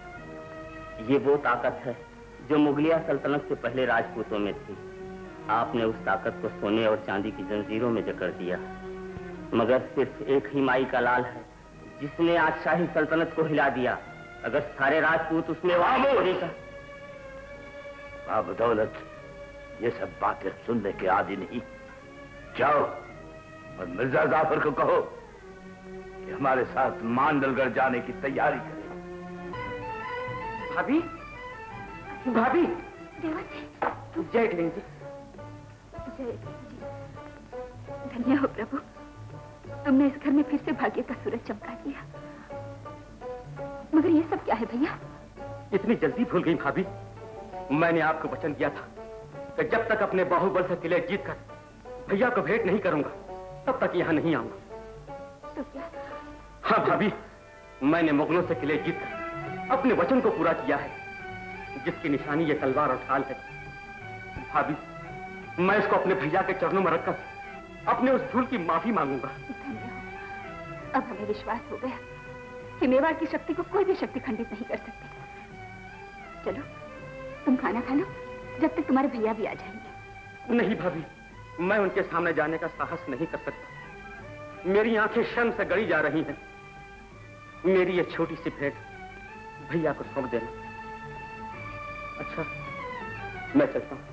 ये वो ताकत है जो मुगलिया सल्तनत से पहले राजपूतों में थी। आपने उस ताकत को सोने और चांदी की जंजीरों में जकड़ दिया, मगर सिर्फ एक ही माई का लाल है जिसने आज शाही सल्तनत को हिला दिया। अगर सारे राजपूत उसमें मां बदौलत, ये सब बातें सुनने के आदि नहीं। जाओ और मिर्जा जाफर को कहो कि हमारे साथ मांडलगढ़ जाने की तैयारी करें। भाभी, भाभी, जय गणेश जी। जय जी। धन्य हो प्रभु, तुमने इस घर में फिर से भाग्य का सूरज चमका दिया। मगर ये सब क्या है भैया? इतनी जल्दी भूल गई भाभी। मैंने आपको वचन दिया था कि जब तक अपने बाहुबल से किले जीत कर भैया को भेंट नहीं करूंगा तब तक यहाँ नहीं आऊंगा। तो क्या? हाँ भाभी, मैंने मुगलों से किले जीत कर अपने वचन को पूरा किया है, जिसकी निशानी ये तलवार और ढाल है। भाभी, मैं इसको अपने भैया के चरणों में रखकर अपने उस भूल की माफी मांगूंगा। अब हमें विश्वास हो गया कि मेवाड़ की शक्ति को कोई भी शक्ति खंडित नहीं कर सकती। चलो तुम खाना खा लो, जब तक तुम्हारे भैया भी आ जाएंगे। नहीं भाभी, मैं उनके सामने जाने का साहस नहीं कर सकता। मेरी आंखें शर्म से गड़ी जा रही हैं। मेरी ये छोटी सी भेंट भैया को सौंप देना। अच्छा, मैं चलता हूँ।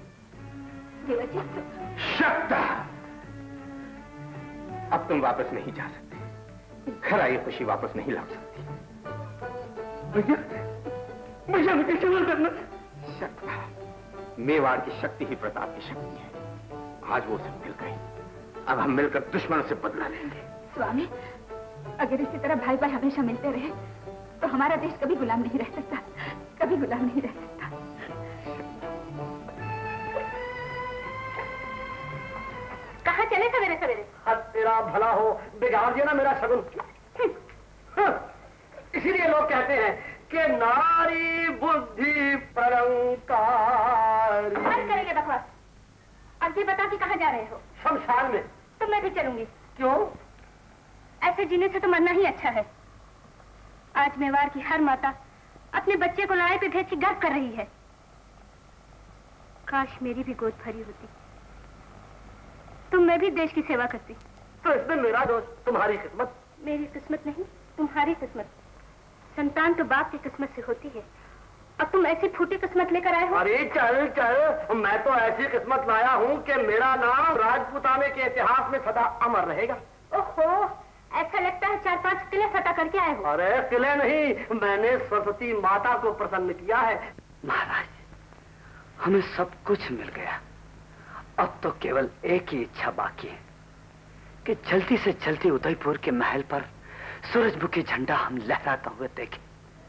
शक्ता, अब तुम वापस नहीं जा सकते। घर आई खुशी वापस नहीं ला सकती। भैया, भैया मुझे क्षमा करना। शक्ता, मेवाड़ की शक्ति ही प्रताप की शक्ति है। आज वो सब मिल गई, अब हम मिलकर दुश्मनों से बदला लेंगे। स्वामी, अगर इसी तरह भाई भाई हमेशा मिलते रहे तो हमारा देश कभी गुलाम नहीं रह सकता, कभी गुलाम नहीं रह सकता। कहाँ चले सवेरे सवेरे? तेरा भला हो, बिगाड़ दिया ना मेरा शगुन। इसीलिए लोग कहते हैं कि नारी बुद्धि परंकार। बंद करेंगे बकवास। अब ये बता कि कहाँ जा रहे हो? शमशान में। तो मैं भी चलूंगी। क्यों? ऐसे जीने से तो मरना ही अच्छा है। आज मेवाड़ की हर माता अपने बच्चे को लड़ाई पे भेज के गर्व कर रही है। काश मेरी भी गोद भरी होती, मैं भी देश की सेवा करती। तो इसमें मेरा दोष, तुम्हारी किस्मत। मेरी किस्मत नहीं, तुम्हारी किस्मत। संतान तो बाप की किस्मत से होती है, अब तुम ऐसी फूटी किस्मत लेकर आए हो। अरे चल चल, मैं तो ऐसी किस्मत लाया हूँ कि मेरा नाम राजपुताने के इतिहास में सदा अमर रहेगा। ओहो, ऐसा लगता है चार पांच किले फतह करके आए हो। अरे किले नहीं, मैंने सरस्वती माता को प्रसन्न किया है। महाराज, हमें सब कुछ मिल गया, अब तो केवल एक ही इच्छा बाकी है कि जल्दी से जल्दी उदयपुर के महल पर सूरजमुखी झंडा हम लहराता हुए देखें।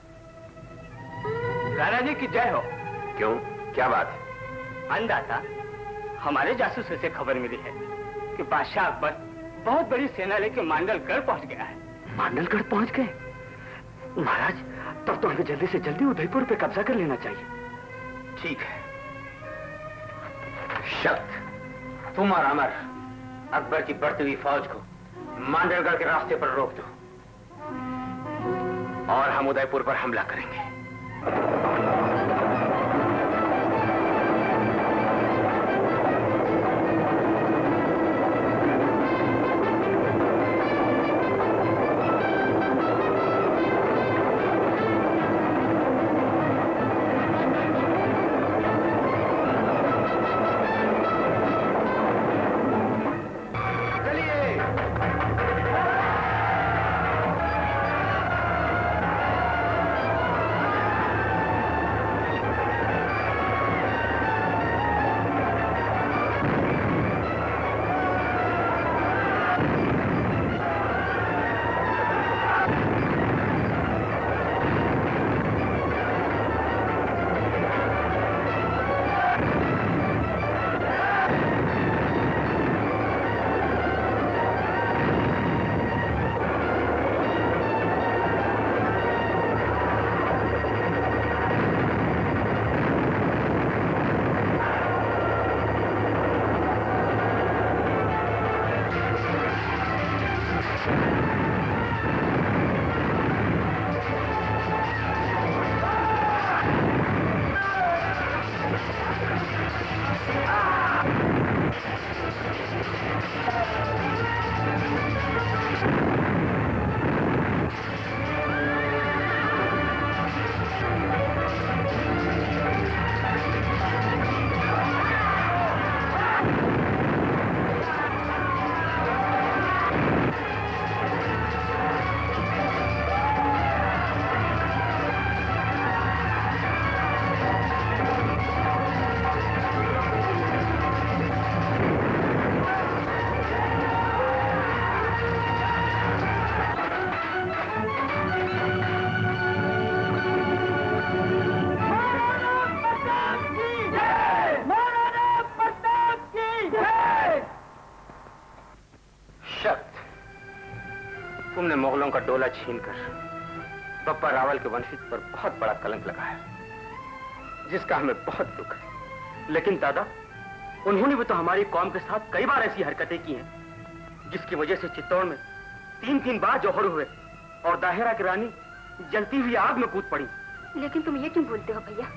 राणा जी की जय हो। क्यों, क्या बात है? अंदाता, हमारे जासूस से खबर मिली है कि बादशाह अकबर बहुत बड़ी सेना लेकर मांडलगढ़ पहुंच गया है। मांडलगढ़ पहुंच गए? महाराज, तब तो हमें जल्दी से जल्दी उदयपुर पे कब्जा कर लेना चाहिए। ठीक है, शक्त, तुम और अमर अकबर की बढ़ती हुई फौज को मांडलगढ़ के रास्ते पर रोक दो और हम उदयपुर पर हमला करेंगे। तुमने मुगलों का डोला छीनकर बप्पा रावल के वंशज पर बहुत बड़ा कलंक लगाया, जिसका हमें बहुत दुख है। लेकिन दादा, उन्होंने भी तो हमारी कौम के साथ कई बार ऐसी हरकतें की हैं, जिसकी वजह से चित्तौड़ में तीन तीन बार जौहर हुए और दाहिरा की रानी जलती हुई आग में कूद पड़ी। लेकिन तुम ये क्यों बोलते हो भैया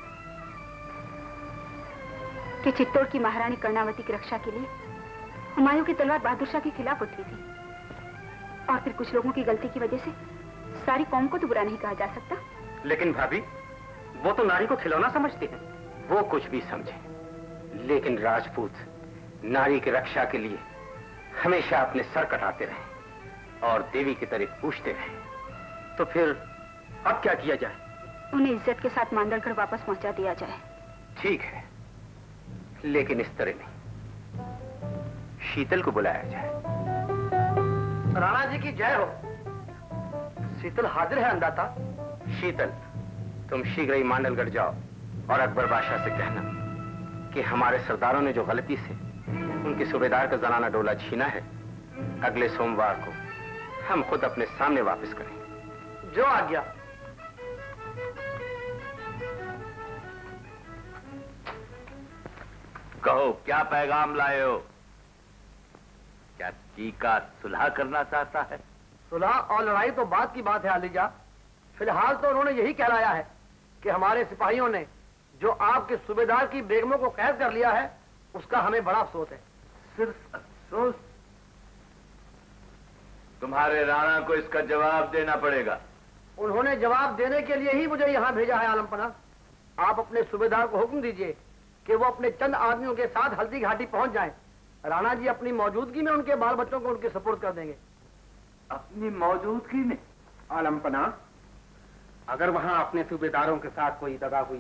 कि चित्तौड़ की महारानी कर्णावती की रक्षा के लिए हुमायूं की तलवार बहादुर शाह के खिलाफ उठी थी, और फिर कुछ लोगों की गलती की वजह से सारी कौम को तो बुरा नहीं कहा जा सकता। लेकिन भाभी, वो तो नारी को खिलौना समझते हैं। वो कुछ भी समझे, लेकिन राजपूत नारी की रक्षा के लिए हमेशा अपने सर कटाते रहे और देवी की तरह पूछते रहे। तो फिर अब क्या किया जाए? उन्हें इज्जत के साथ मांडलगढ़ वापस पहुंचा दिया जाए। ठीक है, लेकिन इस तरह नहीं, शीतल को बुलाया जाए। राणा जी की जय हो। शीतल हाजिर है अंदाता। शीतल, तुम शीघ्र ही मांडलगढ़ जाओ और अकबर बादशाह से कहना कि हमारे सरदारों ने जो गलती से उनके सूबेदार का जनाना डोला छीना है, अगले सोमवार को हम खुद अपने सामने वापस करें। जो आज्ञा। कहो, क्या पैगाम लाए हो? क्या चीका सुलह करना चाहता है? सुलह और लड़ाई तो बात की बात है आलिजा। फिलहाल तो उन्होंने यही कहलाया है कि हमारे सिपाहियों ने जो आपके सूबेदार की बेगमों को कैद कर लिया है, उसका हमें बड़ा अफसोस है। सिर्फ अफसोस। तुम्हारे राणा को इसका जवाब देना पड़ेगा। उन्होंने जवाब देने के लिए ही मुझे यहाँ भेजा है आलमपना। आप अपने सूबेदार को हुक्म दीजिए कि वो अपने चंद आदमियों के साथ हल्दी घाटी पहुंच जाएं। राणा जी अपनी मौजूदगी में उनके बाल बच्चों को उनके सपोर्ट कर देंगे। अपनी मौजूदगी में? आलमपना, अगर वहां अपने सूबेदारों के साथ कोई दगा हुई,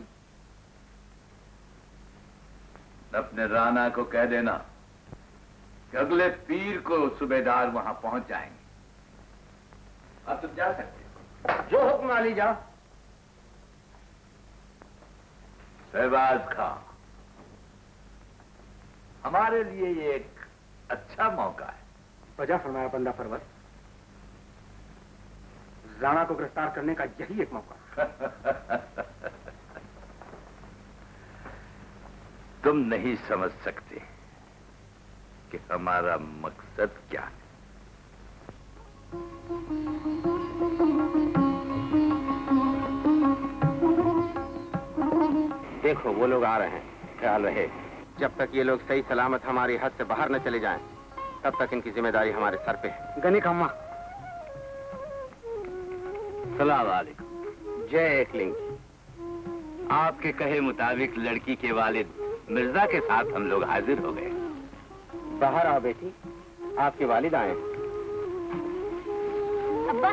अपने राणा को कह देना कि अगले पीर को सूबेदार वहां पहुंच जाएंगे। अब तुम जा सकते हो। जो हुक्म आली जा। शहबाज खां, हमारे लिए ये एक अच्छा मौका है। वजह फरमाया बंदा परवर, राणा को गिरफ्तार करने का यही एक मौका। तुम नहीं समझ सकते कि हमारा मकसद क्या है। देखो वो लोग आ रहे हैं, ख्याल रहे जब तक ये लोग सही सलामत हमारी हद से बाहर न चले जाएं, तब तक इनकी जिम्मेदारी हमारे सर पे है। गनी कम्मा। सलाम वालेकुम। जय एकलिंग। आपके कहे मुताबिक लड़की के वालिद मिर्जा के साथ हम लोग हाजिर हो गए। बाहर आओ बेटी, आपके वालिद आए। अब्बा।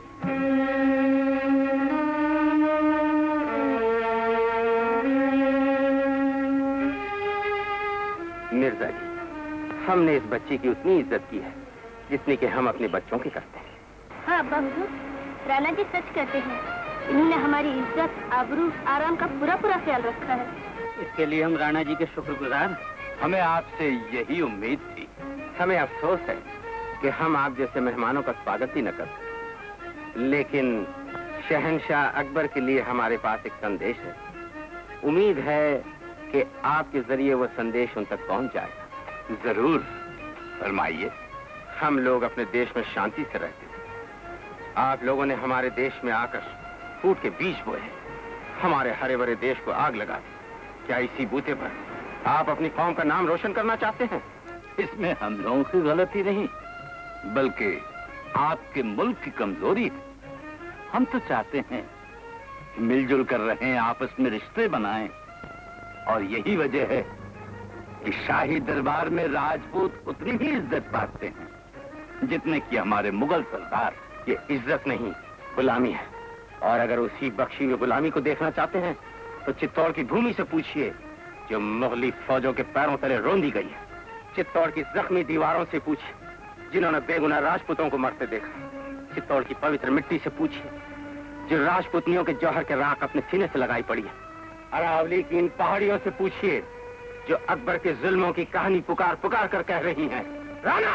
मिर्जा जी, हमने इस बच्ची की उतनी इज्जत की है जितनी कि हम अपने बच्चों की करते हैं। हाँ अब्बा हुजूर, राणा जी सच कहते हैं। इन्होंने हमारी इज्जत, आबरू, आराम का पूरा पूरा ख्याल रखा है। इसके लिए हम राणा जी के शुक्रगुजार। हमें आपसे यही उम्मीद थी। हमें अफसोस है कि हम आप जैसे मेहमानों का स्वागत ही न कर सके, लेकिन शहंशाह अकबर के लिए हमारे पास एक संदेश है। उम्मीद है कि आपके जरिए वो संदेश उन तक पहुंच जाएगा। जरूर, फरमाइए। हम लोग अपने देश में शांति से रहते हैं। आप लोगों ने हमारे देश में आकर फूट के बीज बोए, हमारे हरे भरे देश को आग लगा दी। क्या इसी बूते पर आप अपनी कौम का नाम रोशन करना चाहते हैं? इसमें हम लोगों की गलती नहीं, बल्कि आपके मुल्क की कमजोरी है। हम तो चाहते हैं कि मिलजुल कर रहें, आपस में रिश्ते बनाएं, और यही वजह है कि शाही दरबार में राजपूत उतनी ही इज्जत पाते हैं जितने कि हमारे मुगल सरदार। ये इज्जत नहीं, गुलामी है। और अगर उसी बख्शी हुई गुलामी को देखना चाहते हैं तो चित्तौड़ की भूमि से पूछिए जो मुगली फौजों के पैरों तले रोंदी गई है। चित्तौड़ की जख्मी दीवारों से पूछिए जिन्होंने बेगुनाह राजपूतों को मरते देखा। चित्तौड़ की पवित्र मिट्टी से पूछिए जो राजपूतनियों के जौहर के राख अपने सीने से लगाई पड़ी है। अरावली की इन पहाड़ियों से पूछिए जो अकबर के जुल्मों की कहानी पुकार पुकार कर कह रही हैं, राणा।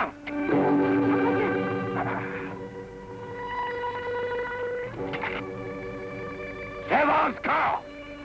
शहबाज खां,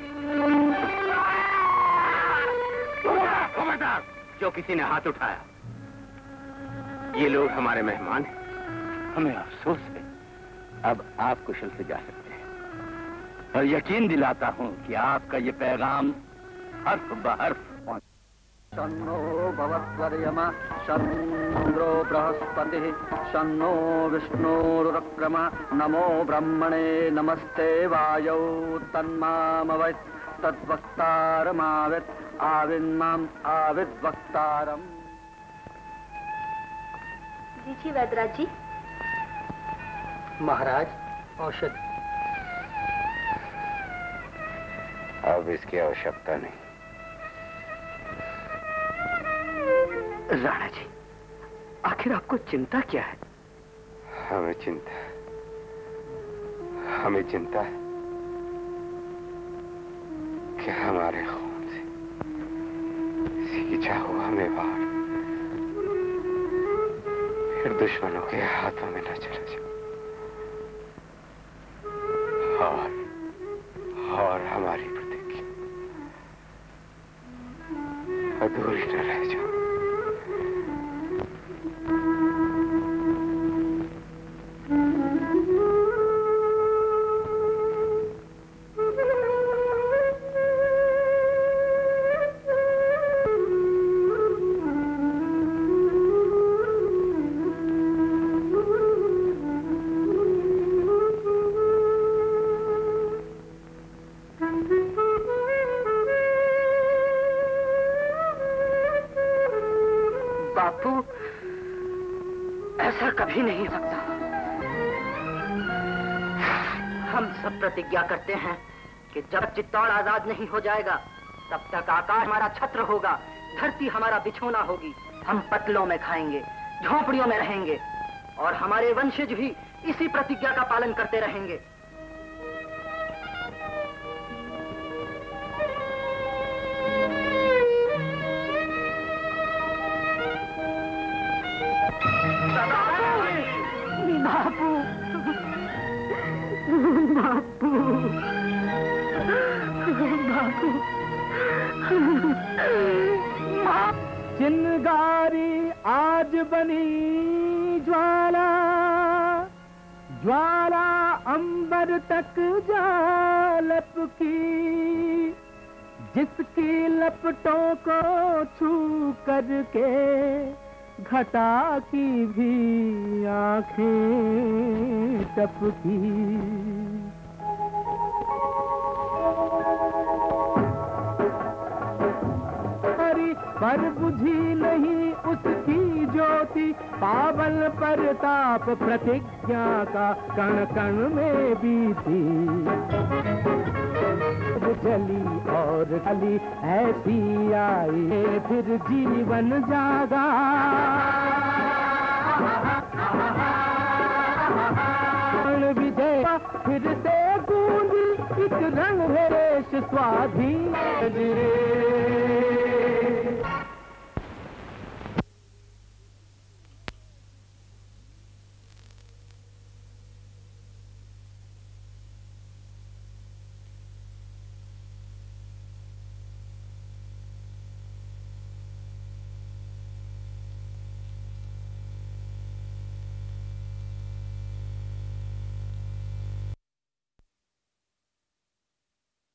खबरदार जो किसी ने हाथ उठाया। ये लोग हमारे मेहमान हैं। हमें अफसोस है, अब आप कुशल से जा सकते हैं, और यकीन दिलाता हूं कि आपका ये पैगाम हर्फ बहर्फ पहुंच। शन्नो भवत्वर्यमा शन्नो बृहस्पतिः शन्नो विष्णुरुक्रमा नमो ब्रह्मणे नमस्ते वायौ तन्मामवैत् तद्वक्तारमावित् आविन्माम आविद्वक्तारम्। लीजिए वैद्यराज जी। महाराज, औषध। अब इसकी आवश्यकता नहीं। राणा जी, आखिर आपको चिंता क्या है? हमें चिंता है, हमें चिंता है कि हमारे खून से सींचा हुआ मेवाड़ फिर दुश्मनों के हाथों में न चला जाए, और और हमारी प्रतिज्ञा अधूरी न रह जाए। बापू, ऐसा कभी नहीं हो सकता। हम सब प्रतिज्ञा करते हैं कि जब चित्तौड़ आजाद नहीं हो जाएगा तब तक आकाश हमारा छत्र होगा, धरती हमारा बिछोना होगी। हम पतलों में खाएंगे, झोंपड़ियों में रहेंगे और हमारे वंशज भी इसी प्रतिज्ञा का पालन करते रहेंगे। बापू, बापू, बापू। चिनगारी आज बनी ज्वाला, ज्वाला अंबर तक जा लपकी, जिसकी लपटों को छू करके घटा की भी आंखें टपकी। पर बुझी नहीं उसकी ज्योति, पावन प्रताप प्रतिज्ञा का कण कण में बीती। जली और गली ऐसी आई, फिर जीवन जागा। विजय फिर से गूंजी एक रणभेष स्वाधीन।